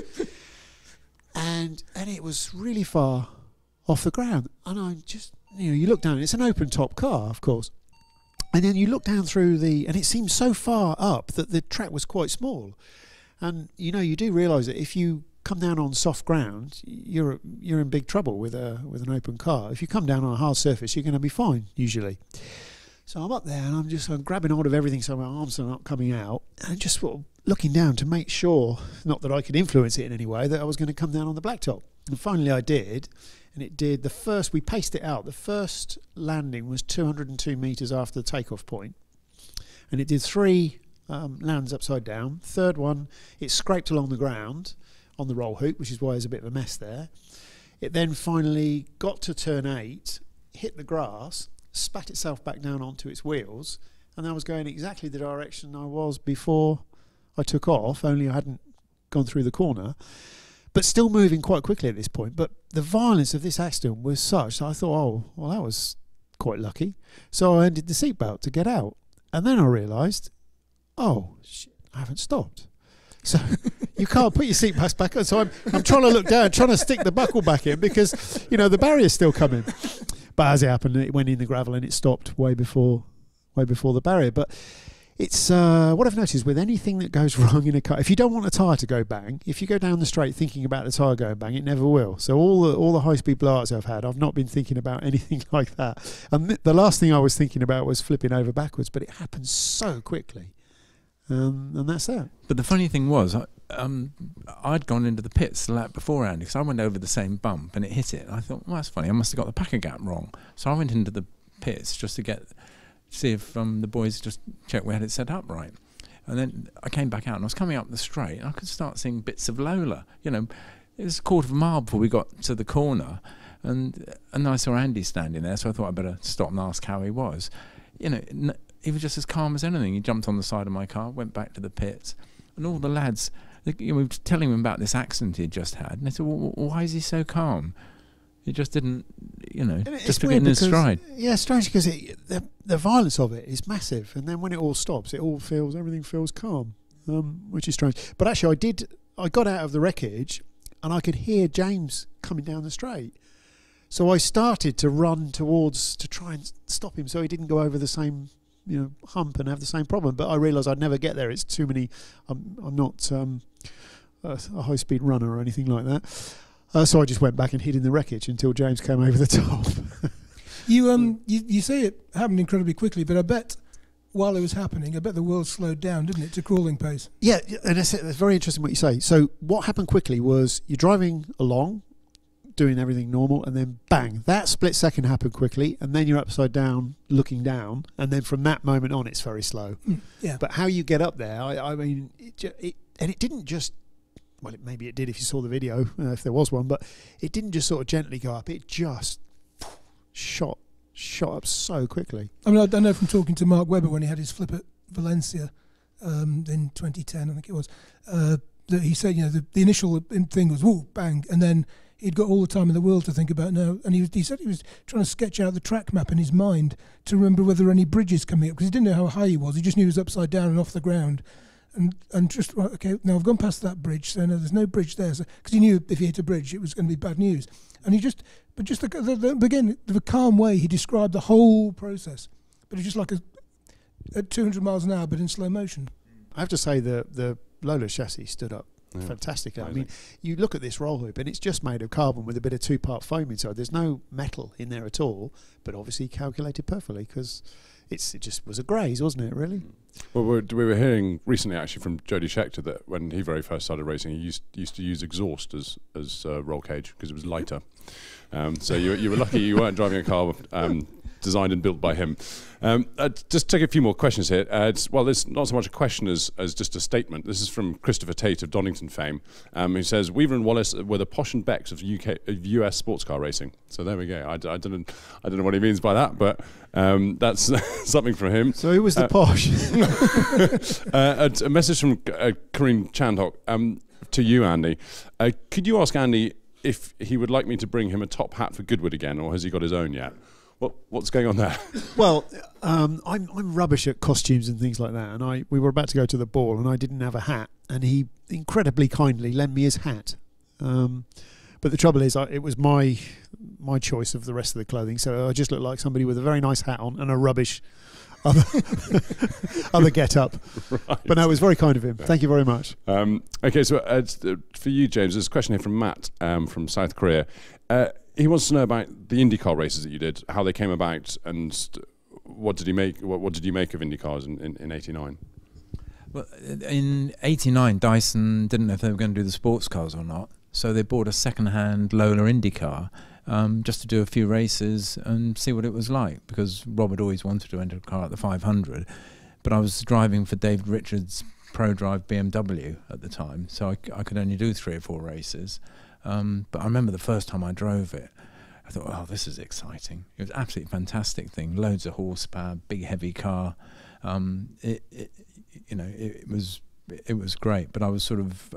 And it was really far off the ground. And I just, you look down, it's an open top car, of course. And then you look down through and it seemed so far up that the track was quite small. And, you do realise that if you come down on soft ground, you're in big trouble with an open car. If you come down on a hard surface, you're going to be fine usually. So I'm up there, and I'm grabbing hold of everything so my arms are not coming out, and just sort of looking down to make sure, not that I could influence it in any way, that I was going to come down on the blacktop. And finally I did, and it did. We paced it out. The first landing was 202 metres after the takeoff point, and it did 3 lands upside down. Third one, it scraped along the ground on the roll hoop, which is why there's a bit of a mess there. It then finally got to turn 8, hit the grass, spat itself back down onto its wheels, and I was going exactly the direction I was before I took off, only I hadn't gone through the corner, but still moving quite quickly at this point. But the violence of this accident was such that I thought, oh, well, that was quite lucky. So I undid the seatbelt to get out, and then I realised, oh, shit, I haven't stopped. So you can't put your seat belts back on. So I'm trying to look down, trying to stick the buckle back in, because the barrier's still coming. But as it happened, it went in the gravel and it stopped way before the barrier. But It's what I've noticed with anything that goes wrong in a car. If you don't want a tyre to go bang, if you go down the straight thinking about the tyre going bang, it never will. So all the high-speed blowouts I've had, I've not been thinking about anything like that. And the last thing I was thinking about was flipping over backwards, but it happens so quickly, and that's that. But the funny thing was, I'd gone into the pits the lap before Andy, because I went over the same bump and it hit it. And I thought, well, that's funny. I must have got the packer gap wrong. So I went into the pits just to see if the boys just checked we had it set up right. And then I came back out and I was coming up the straight and I could start seeing bits of Lola. You know, it was a quarter of a mile before we got to the corner, and I saw Andy standing there, so I thought I'd better stop and ask how he was. You know, he was just as calm as anything. He jumped on the side of my car, went back to the pits, and all the lads, we were telling him about this accident he'd just had, and they said, well, why is he so calm? He just didn't, you know, just took it in his stride. Yeah, strange, because the violence of it is massive, and then when it all stops, everything feels calm, which is strange. But actually, I got out of the wreckage, and I could hear James coming down the straight. So I started to run to try and stop him, so he didn't go over the same, hump and have the same problem. But I realised I'd never get there. It's too many. I'm not a high-speed runner or anything like that. So I just went back and hid in the wreckage until James came over the top. You say it happened incredibly quickly, but I bet while it was happening, I bet the world slowed down, didn't it, to crawling pace? Yeah, and that's very interesting what you say. So what happened quickly was you're driving along, doing everything normal, and then bang, that split second happened quickly, and then you're upside down, looking down, and then from that moment on, it's very slow. Yeah. But how you get up there, I mean, it didn't just. Well, maybe it did if you saw the video, if there was one, but it didn't just sort of gently go up. It just shot up so quickly. I mean, I know from talking to Mark Webber when he had his flip at Valencia in 2010, I think it was, that he said, the initial thing was, whoa, bang, and then he'd got all the time in the world to think about now, and he said he was trying to sketch out the track map in his mind to remember whether there were any bridges coming up, because he didn't know how high he was. He just knew he was upside down and off the ground. And just, right, okay, now I've gone past that bridge, so no, there's no bridge there. Because he knew if he hit a bridge, it was going to be bad news. And the calm way he described the whole process. But it's just like at 200 miles an hour, but in slow motion. I have to say the Lola chassis stood up fantastically. I mean, you look at this roll hoop, and it's just made of carbon with a bit of two-part foam inside. There's no metal in there at all, but obviously calculated perfectly, because it just was a graze, wasn't it, really? Well, we were hearing recently actually from Jody Scheckter that when he very first started racing, he used to use exhaust as roll cage because it was lighter. So you were lucky you weren't driving a car designed and built by him. Just take a few more questions here. Well, there's not so much a question as just a statement. This is from Christopher Tate of Donington fame, who says, Weaver and Wallace were the posh and becks of US sports car racing. So there we go. I don't know what he means by that, but that's something from him. So who was the posh? A message from Corinne Chandhock to you, Andy. Could you ask Andy if he would like me to bring him a top hat for Goodwood again, or has he got his own yet? What's going on there? Well, I'm rubbish at costumes and things like that, and we were about to go to the ball, and I didn't have a hat, and he incredibly kindly lent me his hat. But the trouble is, it was my choice of the rest of the clothing, so I just looked like somebody with a very nice hat on and a rubbish other get-up. Right. But no, it was very kind of him. Thank you very much. Okay, so for you, James, there's a question here from Matt from South Korea. He wants to know about the IndyCar races that you did, how they came about, and what did you make of IndyCars in '89? Well, in '89, Dyson didn't know if they were going to do the sports cars or not, so they bought a second-hand Lola IndyCar just to do a few races and see what it was like, because Rob had always wanted to enter a car at the 500, but I was driving for David Richards' ProDrive BMW at the time, so I could only do 3 or 4 races. But I remember the first time I drove it, I thought, oh, this is exciting. It was an absolutely fantastic thing. Loads of horsepower, big heavy car. It was great. But I was sort of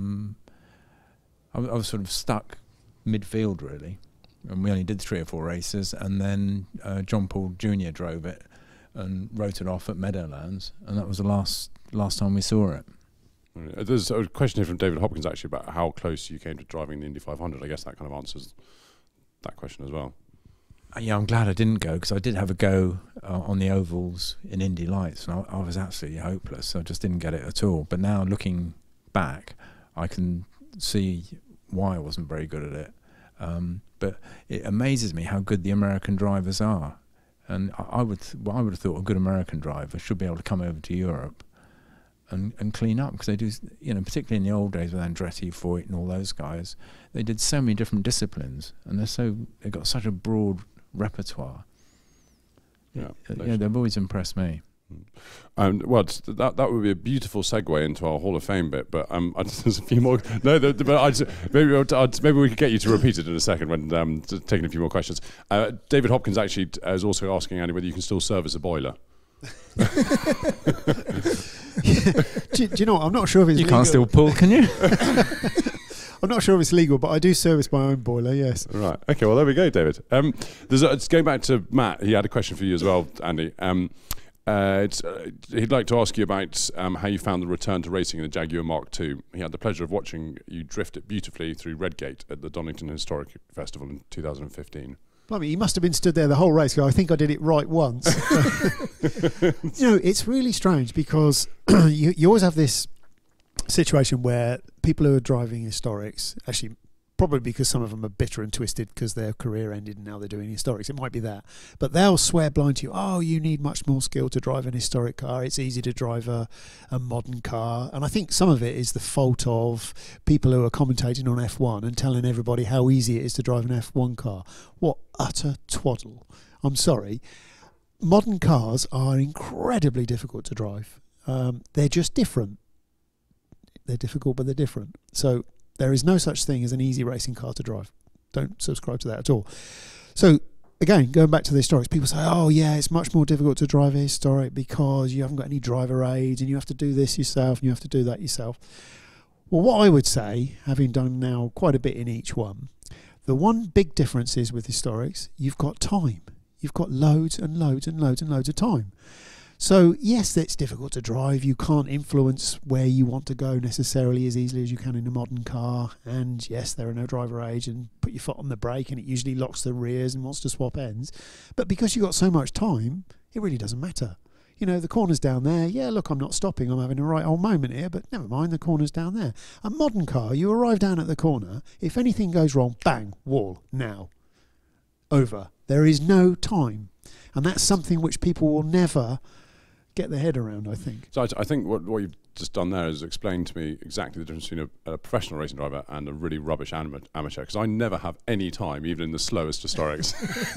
I was sort of stuck midfield really, and we only did 3 or 4 races. And then John Paul Jr. drove it and wrote it off at Meadowlands, and that was the last time we saw it. There's a question here from David Hopkins actually about how close you came to driving the Indy 500. I guess that kind of answers that question as well. Yeah, I'm glad I didn't go, because I did have a go on the ovals in Indy Lights, and I was absolutely hopeless. I just didn't get it at all. But now looking back, I can see why I wasn't very good at it. But it amazes me how good the American drivers are. And I would have thought a good American driver should be able to come over to Europe and clean up, because they do, particularly in the old days with Andretti, Foyt and all those guys, they did so many different disciplines, and they've got such a broad repertoire. Yeah, they've always impressed me. Well, that would be a beautiful segue into our Hall of Fame bit, but there's a few more. No, but maybe we could get you to repeat it in a second when taking a few more questions. David Hopkins actually is also asking Andy whether you can still service a boiler. Do you know what? I'm not sure if it's legal. You can't still pull, can you? I'm not sure if it's legal, but I do service my own boiler, yes. Right. Okay, well, there we go, David. Going back to Matt, he had a question for you as well, Andy. He'd like to ask you about how you found the return to racing in the Jaguar Mark II. He had the pleasure of watching you drift it beautifully through Redgate at the Donington Historic Festival in 2015. Blimey, he must have been stood there the whole race. I think I did it right once. It's really strange, because you always have this situation where people who are driving historics, actually probably because some of them are bitter and twisted because their career ended and now they're doing historics, it might be that, but they'll swear blind to you, oh, you need much more skill to drive an historic car, it's easy to drive a modern car. And I think some of it is the fault of people who are commentating on F1 and telling everybody how easy it is to drive an F1 car. What utter twaddle. I'm sorry. Modern cars are incredibly difficult to drive. They're just different. They're difficult, but they're different. So there is no such thing as an easy racing car to drive. Don't subscribe to that at all. So again, going back to the historics, people say, oh yeah, it's much more difficult to drive a historic because you haven't got any driver aids and you have to do this yourself and you have to do that yourself. Well, what I would say, having done now quite a bit in each one, the one big difference is with historics, you've got time. You've got loads and loads and loads and loads of time. So yes, it's difficult to drive. You can't influence where you want to go necessarily as easily as you can in a modern car. And yes, there are no driver aids, and put your foot on the brake and it usually locks the rears and wants to swap ends. But because you've got so much time, it really doesn't matter. The corner's down there. Yeah, look, I'm not stopping. I'm having a right old moment here, but never mind, the corner's down there. A modern car, you arrive down at the corner. If anything goes wrong, bang, wall, now. Over. There is no time. And that's something which people will never get their head around, I think. So I think what you've just done there is explain to me exactly the difference between a professional racing driver and a really rubbish amateur, because I never have any time, even in the slowest historics.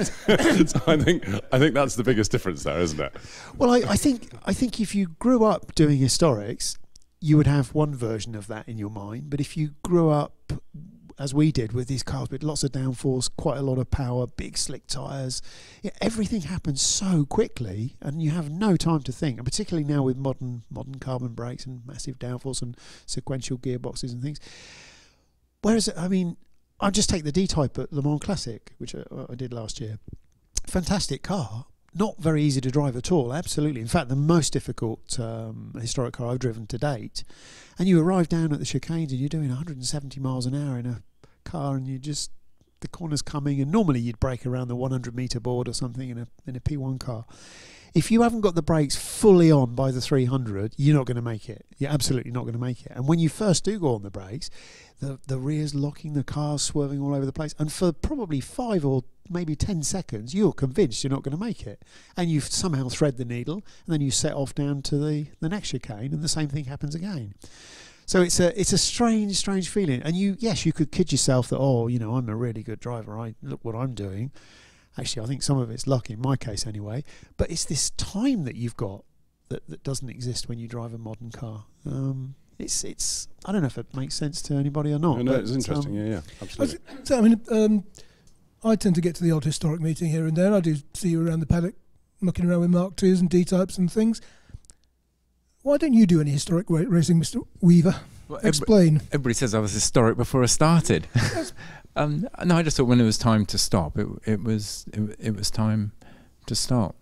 So I think that's the biggest difference there, isn't it? Well, I think if you grew up doing historics, you would have one version of that in your mind. But if you grew up, as we did with these cars, with lots of downforce, quite a lot of power, big slick tyres, everything happens so quickly and you have no time to think. And particularly now with modern carbon brakes and massive downforce and sequential gearboxes and things. Whereas, I'll just take the D-Type at Le Mans Classic, which I did last year. Fantastic car. Not very easy to drive at all, absolutely. In fact, the most difficult historic car I've driven to date. And you arrive down at the chicanes and you're doing 170 miles an hour in a car, and the corner's coming, and normally you'd brake around the 100-metre board or something in a P1 car. If you haven't got the brakes fully on by the 300, you're not going to make it. You're absolutely not going to make it. And when you first do go on the brakes, the rear's locking, the car's swerving all over the place. And for probably 5 or maybe 10 seconds, you're convinced you're not going to make it. And you somehow thread the needle, and then you set off down to the next chicane, and the same thing happens again. So it's a strange feeling. And you could kid yourself that, I'm a really good driver. Look what I'm doing. Actually, I think some of it's luck, in my case anyway. But it's this time that you've got that doesn't exist when you drive a modern car. It's I don't know if it makes sense to anybody or not. No, it's interesting. Yeah, absolutely. So, I tend to get to the odd historic meeting here and there. I do see you around the paddock, mucking around with Mark IIs and D-types and things. Why don't you do any historic racing, Mr. Weaver? Well, explain. Everybody says I was historic before I started. No, I just thought when it was time to stop, it was time to stop.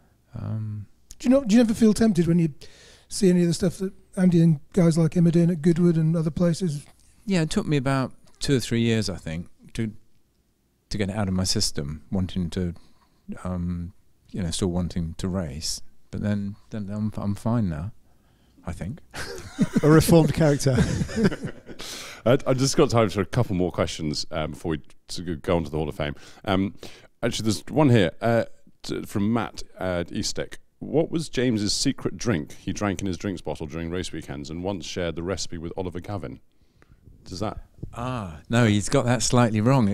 Do you never feel tempted when you see any of the stuff that Andy and guys like him are doing at Goodwood and other places? Yeah, it took me about 2 or 3 years, I think, to to get it out of my system, wanting to, still wanting to race. But then I'm fine now, I think. A reformed character. I just got time for a couple more questions before we go on to the Hall of Fame. Actually, there's one here from Matt at Eastick. What was James's secret drink he drank in his drinks bottle during race weekends and once shared the recipe with Oliver Gavin? Does that? No, he's got that slightly wrong.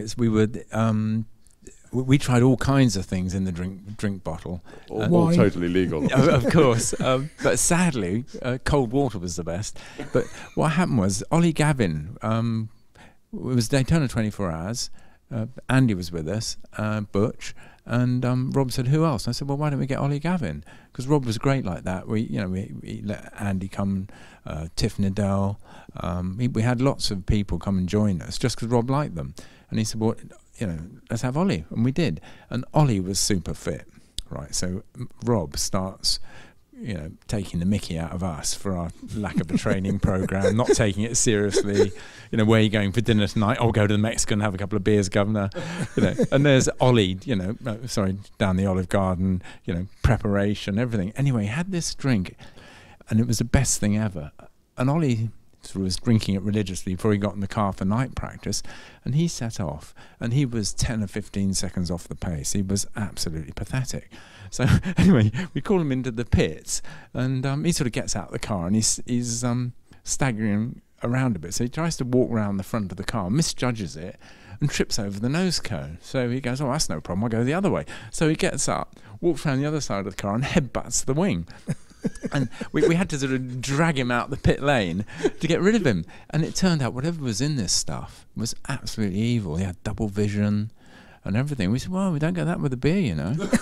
We tried all kinds of things in the drink bottle. All totally legal. Of course. But sadly, cold water was the best. But what happened was, Ollie Gavin, it was Daytona 24 Hours. Andy was with us, Butch, and Rob said, who else? I said, well, why don't we get Ollie Gavin? Because Rob was great like that. We let Andy come, Tiff Nadell. We had lots of people come and join us just because Rob liked them. And he said, well, let's have Ollie. And we did. And Ollie was super fit, right? So Rob starts, taking the mickey out of us for our lack of a training program, not taking it seriously. Where are you going for dinner tonight? I'll go to the Mexican, have a couple of beers, Governor. And there's Ollie, down the Olive Garden, preparation, everything. Anyway, he had this drink, and it was the best thing ever. And Ollie was drinking it religiously before he got in the car for night practice, and he set off, and he was 10 or 15 seconds off the pace. He was absolutely pathetic. So anyway, we call him into the pits, and he sort of gets out of the car, and he's staggering around a bit. So he tries to walk around the front of the car, misjudges it, and trips over the nose cone. So he goes, oh, that's no problem, I'll go the other way. So he gets up, walks around the other side of the car, and headbutts the wing. And we had to sort of drag him out the pit lane to get rid of him. And it turned out whatever was in this stuff was absolutely evil. He had double vision and everything. We said, well, we don't get that with a beer,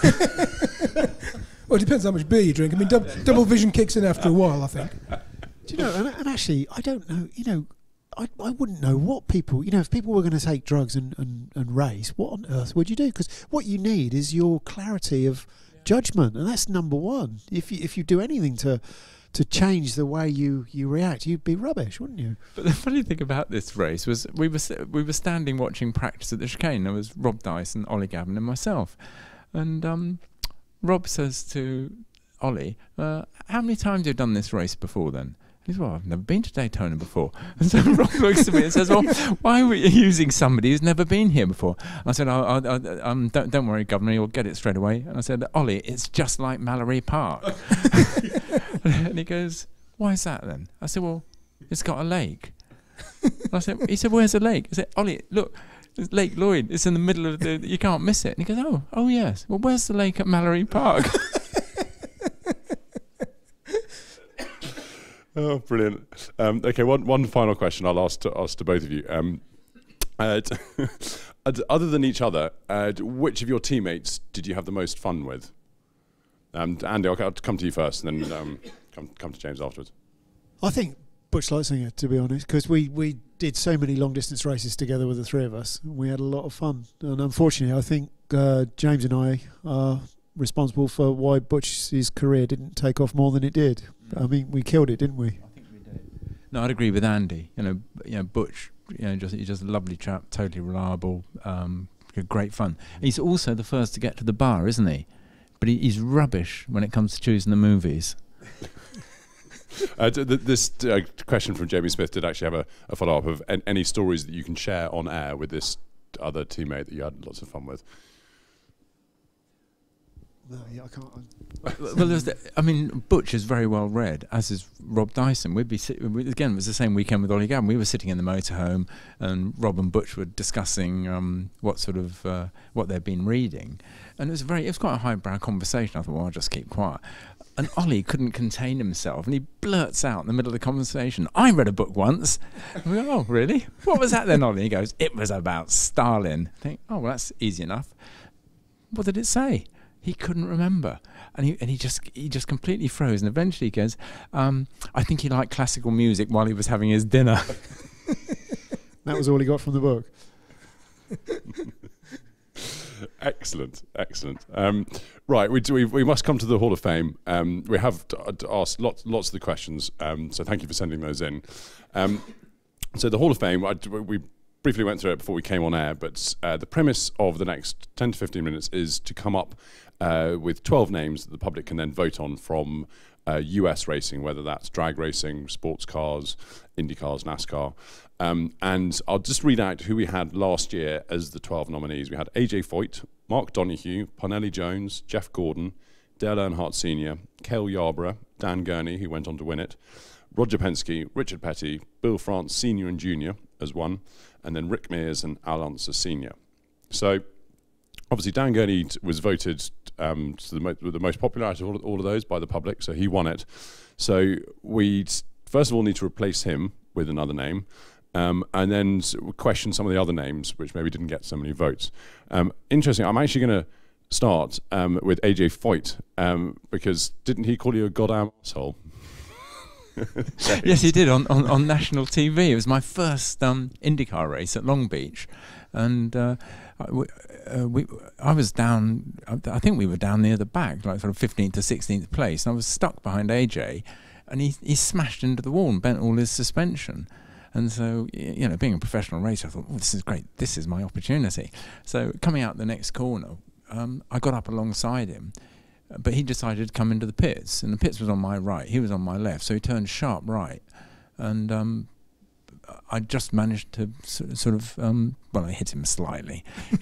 Well, it depends how much beer you drink. I mean, double vision kicks in after a while, I think. Do you know, and actually, I don't know, I wouldn't know what people, if people were going to take drugs and race, what on earth would you do? Because what you need is your clarity of judgment, and that's number one. If you do anything to change the way you react, you'd be rubbish, wouldn't you? But the funny thing about this race was we were standing watching practice at the chicane. There was Rob Dyson, Ollie Gavin, and myself. And Rob says to Ollie, "How many times have you done this race before then?" He says, well, I've never been to Daytona before. And so Rob looks at me and says, well, why were you using somebody who's never been here before? I said, don't worry, Governor, you'll get it straight away. And I said, Ollie, it's just like Mallory Park. And he goes, why is that then? I said, well, it's got a lake. He said, where's the lake? I said, Ollie, look, it's Lake Lloyd. It's in the middle of you can't miss it. And he goes, oh yes. Well, where's the lake at Mallory Park? Oh, brilliant. Okay, one final question I'll ask to both of you. Other than each other, which of your teammates did you have the most fun with? Andy, I'll come to you first, and then come to James afterwards. I think Butch Lightsinger, to be honest, because we did so many long-distance races together with the three of us. We had a lot of fun. And unfortunately, I think James and I are responsible for why Butch's career didn't take off more than it did. I mean, we killed it, didn't we? I think we did. No, I'd agree with Andy. Butch, he's just a lovely chap, totally reliable, great fun. He's also the first to get to the bar, isn't he? But he's rubbish when it comes to choosing the movies. This question from Jamie Smith did actually have a follow-up of any stories that you can share on air with this other teammate that you had lots of fun with. No, yeah, I can't. Well, Butch is very well read, as is Rob Dyson. Again, it was the same weekend with Ollie Gavin. We were sitting in the motorhome, and Rob and Butch were discussing what they'd been reading, and it was quite a highbrow conversation. I thought, well, I'll just keep quiet. And Ollie couldn't contain himself, and he blurts out in the middle of the conversation, "I read a book once." And we go, "Oh, really? What was that then, Ollie?" He goes, "It was about Stalin." I think, "Oh, well, that's easy enough." What did it say? He couldn't remember, and he just completely froze. And eventually he goes, "I think he liked classical music while he was having his dinner." That was all he got from the book. Excellent. Right, we must come to the Hall of Fame. We have asked lots of the questions, so thank you for sending those in. So the Hall of Fame, we briefly went through it before we came on air, but the premise of the next 10 to 15 minutes is to come up with 12 names that the public can then vote on from US racing, whether that's drag racing, sports cars, Indy cars, NASCAR. And I'll just read out who we had last year as the 12 nominees. We had AJ Foyt, Mark Donoghue, Parnelli Jones, Jeff Gordon, Dale Earnhardt Sr., Cale Yarborough, Dan Gurney, who went on to win it, Roger Penske, Richard Petty, Bill France Sr. and Jr. as one, and then Rick Mears and Al Unser Sr. So obviously Dan Gurney was voted to the most popular out of all of those by the public, so he won it. So we first of all need to replace him with another name, and then question some of the other names which maybe didn't get so many votes. Interesting, I'm actually going to start with AJ Foyt, because didn't he call you a goddamn asshole? Yes, he did on national TV. It was my first IndyCar race at Long Beach, and I was down. I think we were down near the back, like sort of 15th to 16th place, and I was stuck behind AJ, and he smashed into the wall and bent all his suspension. And so, you know, being a professional racer, I thought, oh, this is great. This is my opportunity. So coming out the next corner, I got up alongside him. But he decided to come into the pits, and the pits was on my right. He was on my left, so he turned sharp right, and I just managed to sort of well, I hit him slightly.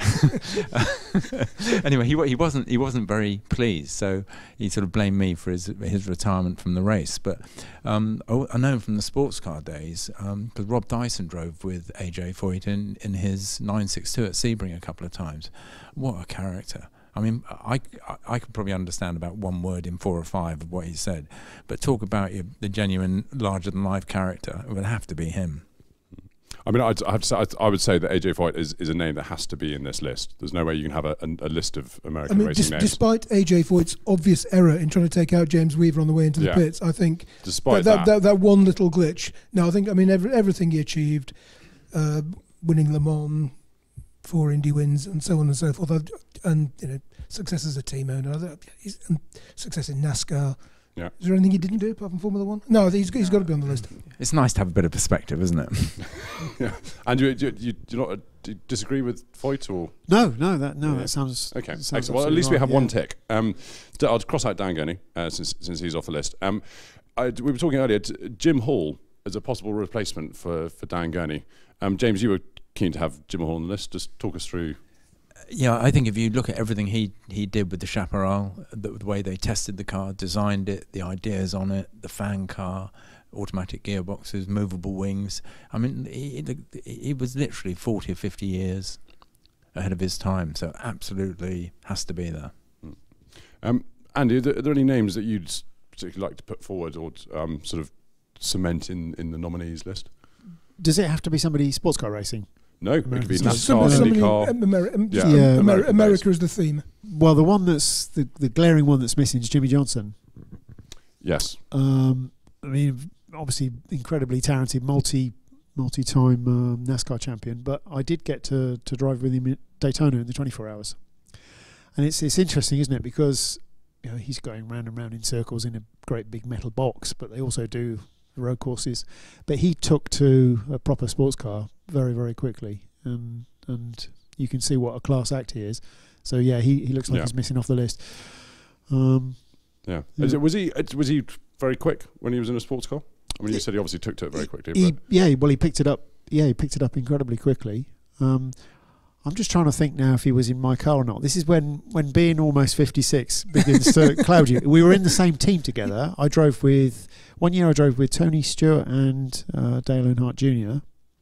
Anyway, he wasn't very pleased, so he sort of blamed me for his retirement from the race. But I know him from the sports car days, because Rob Dyson drove with AJ Foyt in his 962 at Sebring a couple of times. What a character! I mean, I could probably understand about one word in 4 or 5 of what he said, but talk about the genuine larger-than-life character, it would have to be him. I mean, I would say that AJ Foyt is a name that has to be in this list. There's no way you can have a list of American racing names. Despite AJ Foyt's obvious error in trying to take out James Weaver on the way into the pits, I think despite that one little glitch. No, I mean everything he achieved, winning Le Mans, 4 Indy wins, and so on and so forth, and you know, success as a team owner, and success in NASCAR. Yeah. Is there anything he didn't do apart from Formula One? No, he's got to be on the list. It's nice to have a bit of perspective, isn't it? Yeah. And do you disagree with Foyt or? No, that sounds okay. Sounds excellent. Well, at least we have one tick. I'll cross out Dan Gurney since he's off the list. We were talking earlier. Jim Hall as a possible replacement for Dan Gurney. James, you were keen to have Jim Hall on the list. Just talk us through. Yeah, I think if you look at everything he did with the Chaparral, the way they tested the car, designed it, the ideas on it, the fan car, automatic gearboxes, movable wings. I mean, he was literally 40 or 50 years ahead of his time, so absolutely has to be there. Andy, are there any names that you'd particularly like to put forward or sort of cement in the nominees list? Does it have to be somebody sports car racing? No, it could be NASCAR, IndyCar. America is the theme. Well, the one that's the glaring one that's missing is Jimmy Johnson. Yes. I mean, obviously incredibly talented, multi-time NASCAR champion, but I did get to drive with him at Daytona in the 24 hours, and it's interesting, isn't it? Because you know, he's going round and round in circles in a great big metal box, but they also do road courses. But he took to a proper sports car very, very quickly, and you can see what a class act he is. So yeah, he looks like he's missing off the list. Was he very quick when he was in a sports car? I mean, you said he obviously took to it very quickly. He picked it up. Yeah, he picked it up incredibly quickly. I'm just trying to think now if he was in my car or not. This is when being almost 56 begins to cloud you. We were in the same team together. One year I drove with Tony Stewart and Dale Earnhardt Jr.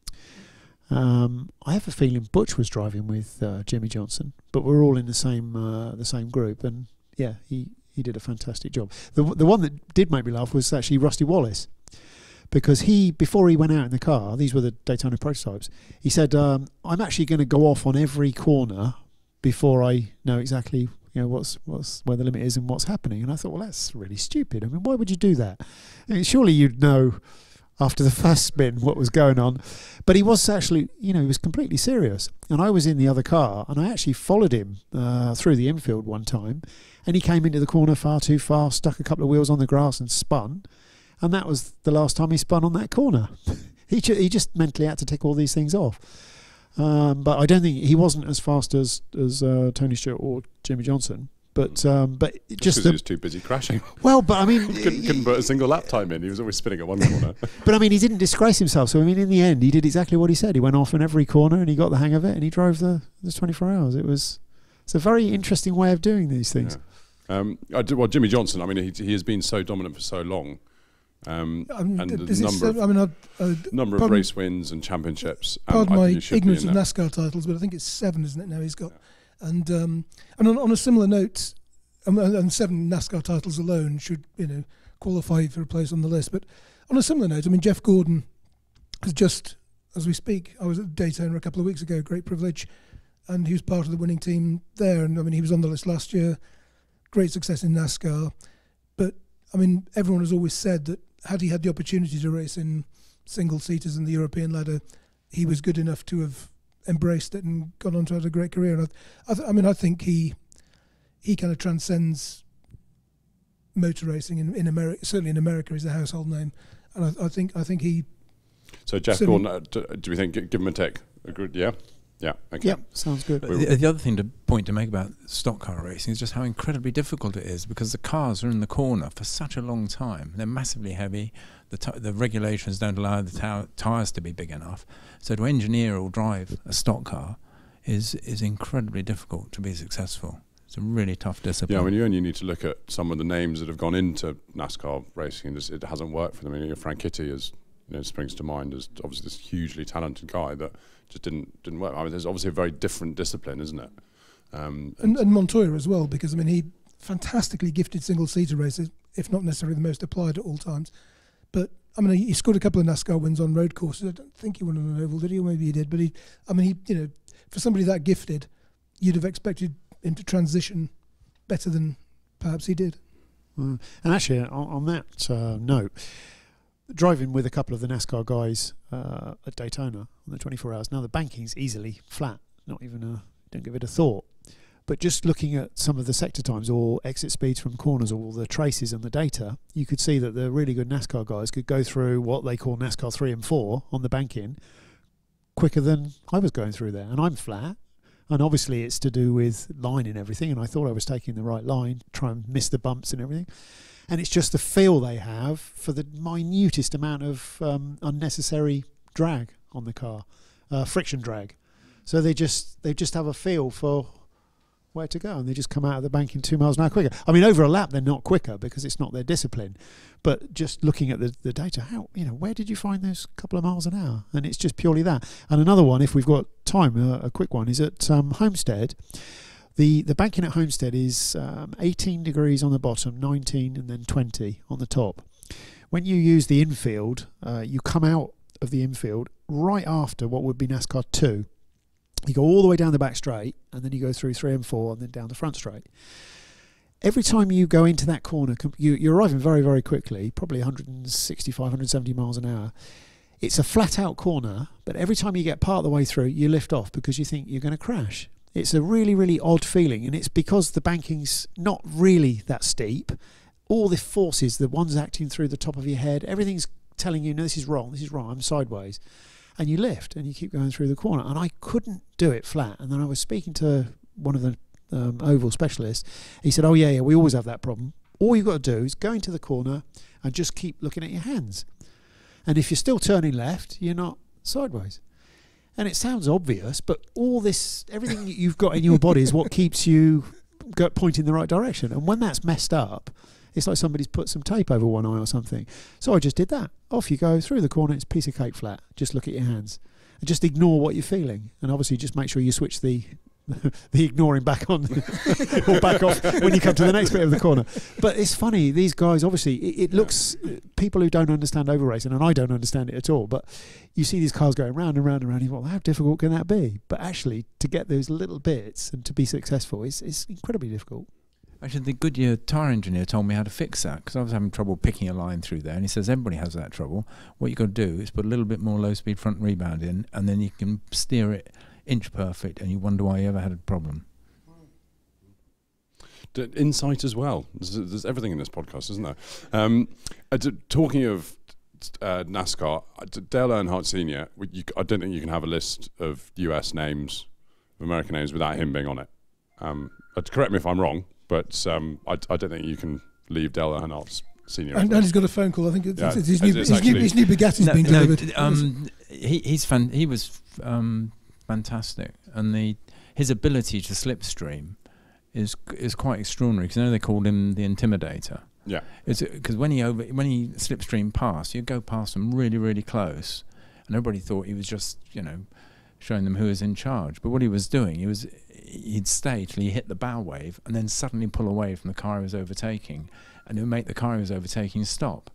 I have a feeling Butch was driving with Jimmy Johnson, but we're all in the same group, and yeah, he did a fantastic job. The one that did make me laugh was actually Rusty Wallace, because before he went out in the car, these were the Daytona prototypes, he said, I'm actually going to go off on every corner before I know exactly what's where the limit is and what's happening. And I thought, well, that's really stupid. I mean, why would you do that? I mean, surely you'd know after the first spin what was going on. But he was actually, he was completely serious. And I was in the other car, and I actually followed him through the infield one time, and he came into the corner far too fast, stuck a couple of wheels on the grass and spun. And that was the last time he spun on that corner. He just mentally had to tick all these things off. But I don't think he wasn't as fast as Tony Stewart or Jimmy Johnson. But just because he was too busy crashing. Well, but I mean, couldn't put a single lap time in. He was always spinning at one corner. But I mean, he didn't disgrace himself. So I mean, in the end, he did exactly what he said. He went off in every corner, and he got the hang of it, and he drove the 24 hours. It's a very interesting way of doing these things. Yeah. Well, Jimmy Johnson. I mean, he has been so dominant for so long, and the number of race wins and championships. Pardon my ignorance of NASCAR titles, but I think it's 7, isn't it? Now he's got. Yeah. And on a similar note, and 7 NASCAR titles alone should qualify for a place on the list. But on a similar note, I mean, Jeff Gordon has just, as we speak, I was at Daytona a couple of weeks ago, great privilege, and he was part of the winning team there. And I mean, he was on the list last year, great success in NASCAR. But I mean, everyone has always said that had he had the opportunity to race in single-seaters in the European ladder, he was good enough to have embraced it and gone on to have a great career. And I think he kind of transcends motor racing in America. Certainly in America, he's a household name, and I think he. So Jeff Gordon, do we think give him a tick? Agreed? Yeah. Yeah. Okay. Yeah, sounds good. The other thing to make about stock car racing is just how incredibly difficult it is, because the cars are in the corner for such a long time. They're massively heavy. The regulations don't allow the tyres to be big enough. So to engineer or drive a stock car is incredibly difficult to be successful. It's a really tough discipline. Yeah, I mean, you only need to look at some of the names that have gone into NASCAR racing, and it hasn't worked for them. I mean, Frank Kitty springs to mind as obviously this hugely talented guy that just didn't work. I mean, there's obviously a very different discipline, isn't it? And Montoya as well, because I mean, he fantastically gifted single-seater races, if not necessarily the most applied at all times. But I mean, he scored a couple of NASCAR wins on road courses. I don't think he won on an oval, did he? Or maybe he did. But he for somebody that gifted, you'd have expected him to transition better than perhaps he did. And actually, on that note, driving with a couple of the NASCAR guys at Daytona on the 24 hours, now the banking's easily flat, not even don't give it a thought. But just looking at some of the sector times or exit speeds from corners or the traces and the data, you could see that the really good NASCAR guys could go through what they call NASCAR 3 and 4 on the banking quicker than I was going through there. And I'm flat. And obviously it's to do with line and everything. And I thought I was taking the right line, try and miss the bumps and everything. And it's just the feel they have for the minutest amount of unnecessary drag on the car, friction drag. So they just have a feel for where to go, and they just come out of the banking 2 miles an hour quicker. I mean, over a lap they're not quicker because it's not their discipline, but just looking at the data, where did you find those couple of miles an hour? And it's just purely that. And another one, if we've got time, a quick one, is at Homestead. The banking at Homestead is 18 degrees on the bottom, 19 and then 20 on the top. When you use the infield, you come out of the infield right after what would be NASCAR 2. You go all the way down the back straight, and then you go through 3 and 4, and then down the front straight. Every time you go into that corner, you're arriving very, very quickly, probably 165, 170 miles an hour. It's a flat-out corner, but every time you get part of the way through, you lift off because you think you're going to crash. It's a really, really odd feeling, and it's because the banking's not really that steep. All the forces, the ones acting through the top of your head, everything's telling you, no, this is wrong, I'm sideways. And you lift and you keep going through the corner. And I couldn't do it flat. And then I was speaking to one of the oval specialists. He said, oh, yeah, we always have that problem. All you've got to do is go into the corner and just keep looking at your hands. And if you're still turning left, you're not sideways. And it sounds obvious, but everything you've got in your body is what keeps you pointing in the right direction. And when that's messed up, it's like somebody's put some tape over one eye or something. So I just did that. Off you go through the corner. It's a piece of cake flat. Just look at your hands and just ignore what you're feeling. And obviously just make sure you switch the ignoring back on or back off when you come to the next bit of the corner. But it's funny. These guys, obviously, it looks, people who don't understand over racing, and I don't understand it at all, but you see these cars going round and round and round. You think, well, how difficult can that be? But actually, to get those little bits and to be successful is incredibly difficult. Actually, the Goodyear tyre engineer told me how to fix that, because I was having trouble picking a line through there, and he says everybody has that trouble. What you've got to do is put a little bit more low-speed front rebound in, and then you can steer it inch perfect, and you wonder why you ever had a problem. Insight as well. There's everything in this podcast, isn't there? Talking of NASCAR, Dale Earnhardt Sr., I don't think you can have a list of US names, of American names, without him being on it. Correct me if I'm wrong, but I don't think you can leave Dale Earnhardt Sr. And he's got a phone call. I think it's his new Bugatti's being delivered. He was fantastic, and his ability to slipstream is quite extraordinary. Because I know they called him the Intimidator. Yeah, it's because when he slipstream past, you'd go past them really, really close, and everybody thought he was just showing them who was in charge. But what he was doing, he'd stay till he hit the bow wave, and then suddenly pull away from the car he was overtaking, and it would make the car he was overtaking stop.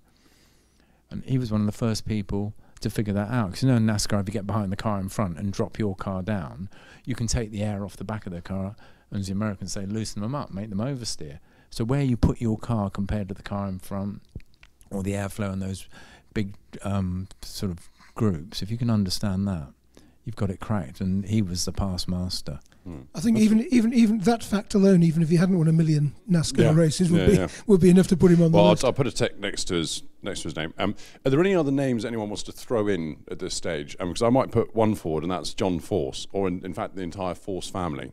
And he was one of the first people to figure that out. Because in NASCAR, if you get behind the car in front and drop your car down, you can take the air off the back of the car, and as the Americans say, loosen them up, make them oversteer. So where you put your car compared to the car in front, or the airflow in those big sort of groups, if you can understand that, you've got it cracked. And he was the past master. I think even that fact alone, even if he hadn't won a million NASCAR races, would be enough to put him on the list. I'll put a tick next to his name. Are there any other names anyone wants to throw in at this stage? Because I might put one forward, and that's John Force, or in fact the entire Force family.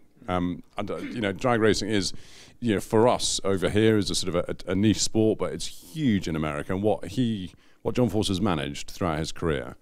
Drag racing is, for us over here, is a sort of a niche sport, but it's huge in America. And what John Force has managed throughout his career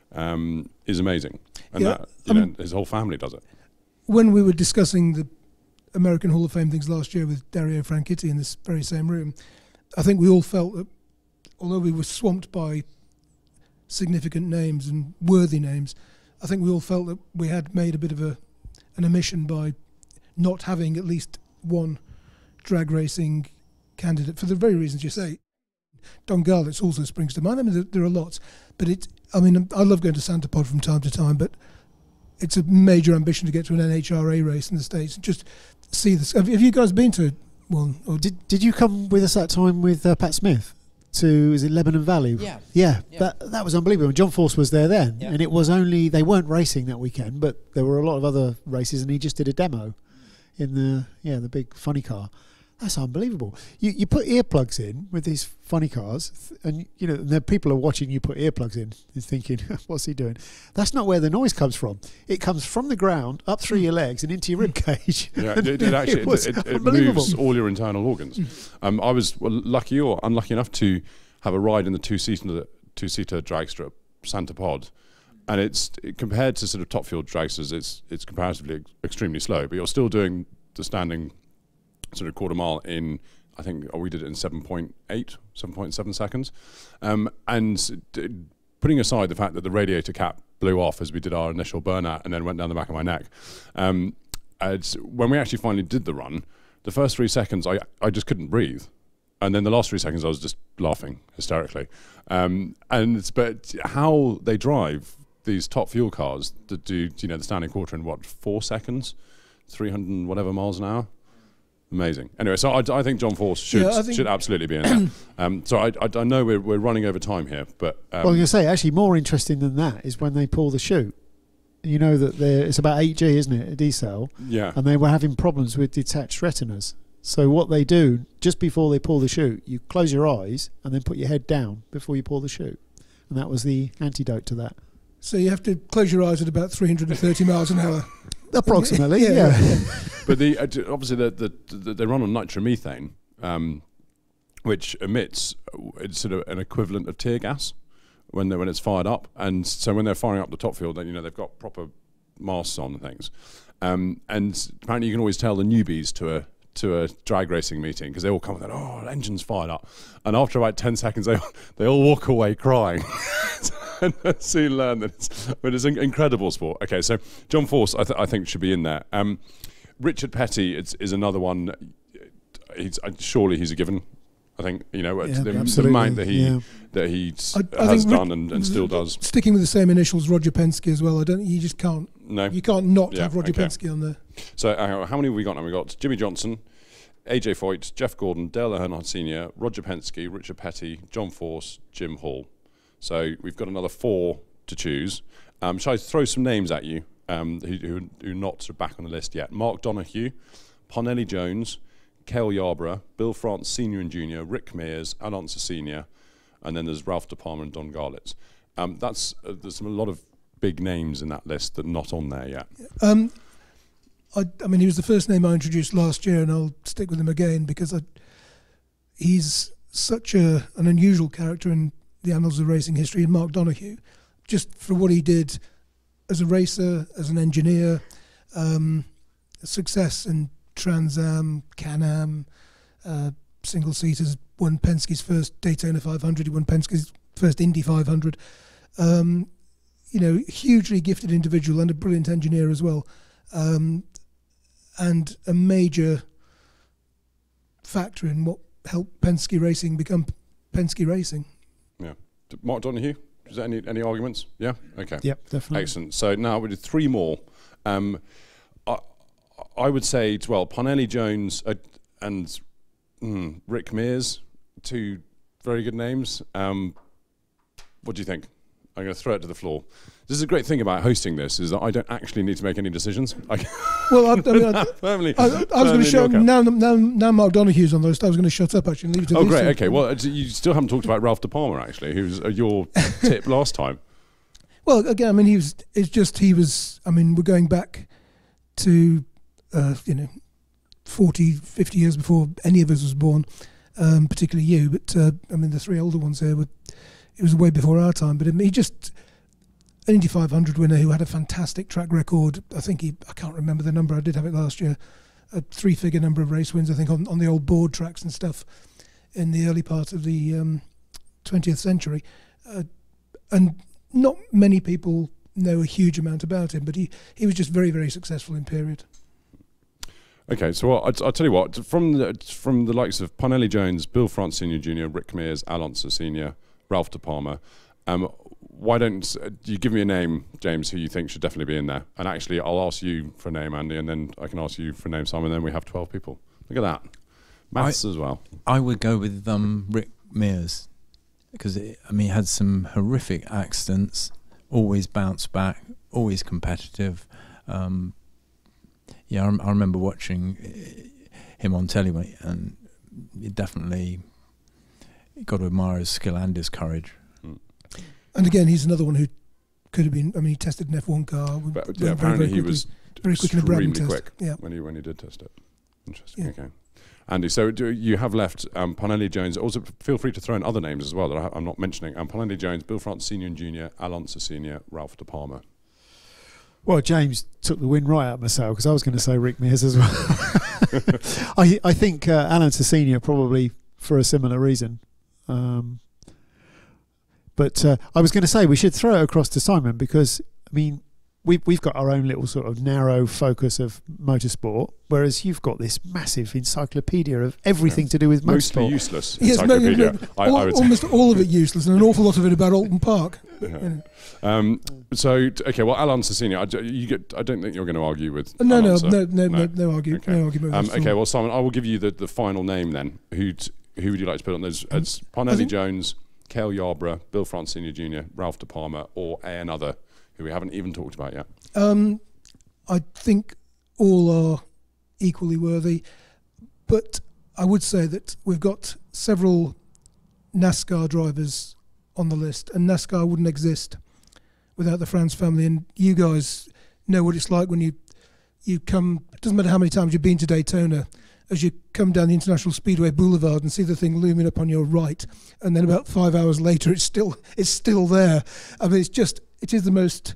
is amazing, and his whole family does it. When we were discussing the American Hall of Fame things last year with Dario Franchitti in this very same room, I think we all felt that, although we were swamped by significant names and worthy names, I think we all felt that we had made a bit of an omission by not having at least one drag racing candidate for the very reasons you say. Don Garlitz also springs to mind. I mean, there are lots, but I love going to Santa Pod from time to time, but it's a major ambition to get to an NHRA race in the States. Just see this. Have you guys been to one? Or did you come with us that time with Pat Smith to, is it Lebanon Valley? Yeah. That was unbelievable. And John Force was there then, and it was only, they weren't racing that weekend, but there were a lot of other races, and he just did a demo in the big funny car. That's unbelievable. You put earplugs in with these funny cars, and the people are watching you put earplugs in and thinking, what's he doing? That's not where the noise comes from. It comes from the ground up through your legs and into your rib cage. Yeah, it moves all your internal organs. I was lucky or unlucky enough to have a ride in the two-seater dragster at Santa Pod, and it's compared to sort of top field dragsters, it's comparatively extremely slow, but you're still doing the standing sort of quarter mile in, I think we did it in 7.7 seconds. And putting aside the fact that the radiator cap blew off as we did our initial burnout and then went down the back of my neck, when we actually finally did the run, the first 3 seconds I just couldn't breathe. And then the last 3 seconds I was just laughing hysterically. But how they drive these top fuel cars that do the standing quarter in 4 seconds, 300 whatever miles an hour. Amazing. Anyway, so I think John Force should absolutely be in that. So I know we're running over time here, but well, I was going to say, actually more interesting than that is when they pull the chute. You know that it's about 8G, isn't it, a decel? Yeah. And they were having problems with detached retinas. So what they do, just before they pull the chute, you close your eyes and then put your head down before you pull the chute. And that was the antidote to that. So you have to close your eyes at about 330 miles an hour. Approximately, yeah. But obviously they run on nitromethane, which emits it's sort of an equivalent of tear gas when it's fired up, and so when they're firing up the top field, then they've got proper masks on and things, and apparently you can always tell the newbies to a drag racing meeting because they all come with that, the engine's fired up, and after about 10 seconds they all walk away crying. And soon learn that it's an incredible sport. Okay, so John Force I think should be in there. Richard Petty is another one. Surely he's a given. I think the amount that he has done and still does. Sticking with the same initials, Roger Penske as well. You just can't. No, you can't not have Roger Penske on there. So how many have we got now? We got Jimmy Johnson, AJ Foyt, Jeff Gordon, Dale Earnhardt Sr., Roger Penske, Richard Petty, John Force, Jim Hall. So we've got another 4 to choose. Shall I throw some names at you who are not back on the list yet? Mark Donoghue, Parnelli Jones, Cale Yarborough, Bill France Sr. and Jr., Rick Mears, Alonso Sr., and then there's Ralph De Palma and Don Garlitz. There's a lot of big names in that list that are not on there yet. I mean, he was the first name I introduced last year, and I'll stick with him again because he's such an unusual character in the annals of racing history. And Mark Donoghue, just for what he did as a racer, as an engineer, success in Trans Am, Can-Am, single-seaters, won Penske's first Daytona 500, he won Penske's first Indy 500. Hugely gifted individual and a brilliant engineer as well. And a major factor in what helped Penske Racing become Penske Racing. Yeah. Mark Donoghue, is there any arguments? Yeah? Okay. Yep, definitely. Excellent. So now we do three more. I would say, Parnelli Jones and Rick Mears, two very good names. What do you think? I'm going to throw it to the floor. This is a great thing about hosting this, is that I don't actually need to make any decisions. Well, I was going to shut up. Now Mark Donoghue's on the list, I was going to shut up actually and leave it to Oh, great. Okay. Well, you still haven't talked about Ralph De Palma, actually, who was your tip last time. Well, again, I mean, we're going back to, 40, 50 years before any of us was born, particularly you. But, the three older ones here, it was way before our time. But he just... an Indy 500 winner who had a fantastic track record. I can't remember the number, I did have it last year, a three-figure number of race wins, I think, on the old board tracks and stuff in the early part of the 20th century. And not many people know a huge amount about him, but he was just very, very successful in period. Okay, so I'll tell you what, from the likes of Parnelli Jones, Bill France Sr. Jr., Rick Mears, Alonso Sr., Ralph De Palma, why don't you give me a name, James, who you think should definitely be in there? And actually, I'll ask you for a name, Andy, and then I can ask you for a name, Simon, and then we have 12 people. Look at that. Maths as well. I would go with Rick Mears, because he had some horrific accidents, always bounced back, always competitive. I remember watching him on telly, and you definitely got to admire his skill and his courage. And again, he's another one who could have been. He tested an F1 car. But, apparently he was very quick in a Brabham test. Quick when he did test it. Interesting. Yeah. Okay, Andy. So you have left Parnelli Jones. Also, feel free to throw in other names as well that I'm not mentioning. Parnelli Jones, Bill France Sr. and Jr., Alonso Sr., Ralph De Palma. Well, James took the wind right out of my sail because I was going to say Rick Mears as well. I think Alonso Sr. probably for a similar reason. But I was going to say we should throw it across to Simon because, we've got our own little sort of narrow focus of motorsport, whereas you've got this massive encyclopedia of everything to do with motorsport. Mostly useless encyclopedia. Almost all of it useless and an awful lot of it about Alton Park. Yeah. Alonso Senior, I don't think you're going to argue with No Okay. argument. No argument. Okay, well, Simon, I will give you the final name then. Who would you like to put on those? It's Parnelli Jones, Cale Yarborough, Bill France Sr. Jr., Ralph De Palma, or another who we haven't even talked about yet? I think all are equally worthy, but I would say that we've got several NASCAR drivers on the list, and NASCAR wouldn't exist without the France family. And you guys know what it's like when you come. It doesn't matter how many times you've been to Daytona. As you come down the International Speedway Boulevard and see the thing looming up on your right, and then about 5 hours later, it's still there. It is the most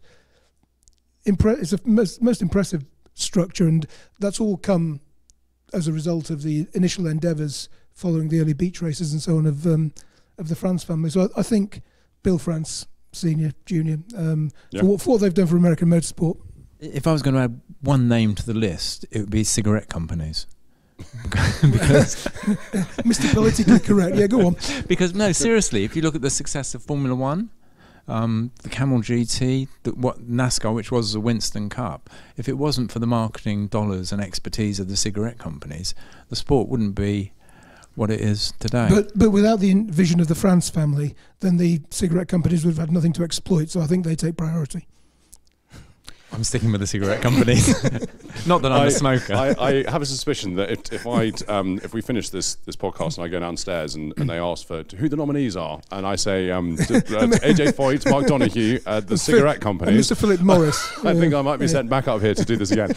most impressive structure, and that's all come as a result of the initial endeavours following the early beach races and so on of the France family. So I think Bill France Senior, Junior, for what they've done for American motorsport. If I was going to add one name to the list, it would be cigarette companies. Because Mr. Politically correct, yeah, go on. Because no, seriously, if you look at the success of Formula One, the Camel GT, NASCAR, which was the Winston Cup, if it wasn't for the marketing dollars and expertise of the cigarette companies, the sport wouldn't be what it is today. But without the vision of the France family, then the cigarette companies would have had nothing to exploit. So I think they take priority. I'm sticking with the cigarette companies. Not that I'm a smoker. I have a suspicion that if we finish this podcast and I go downstairs and they ask for who the nominees are, and I say AJ Foyt, Mark Donoghue, the cigarette companies, Mr. Philip Morris, I think I might be sent back up here to do this again.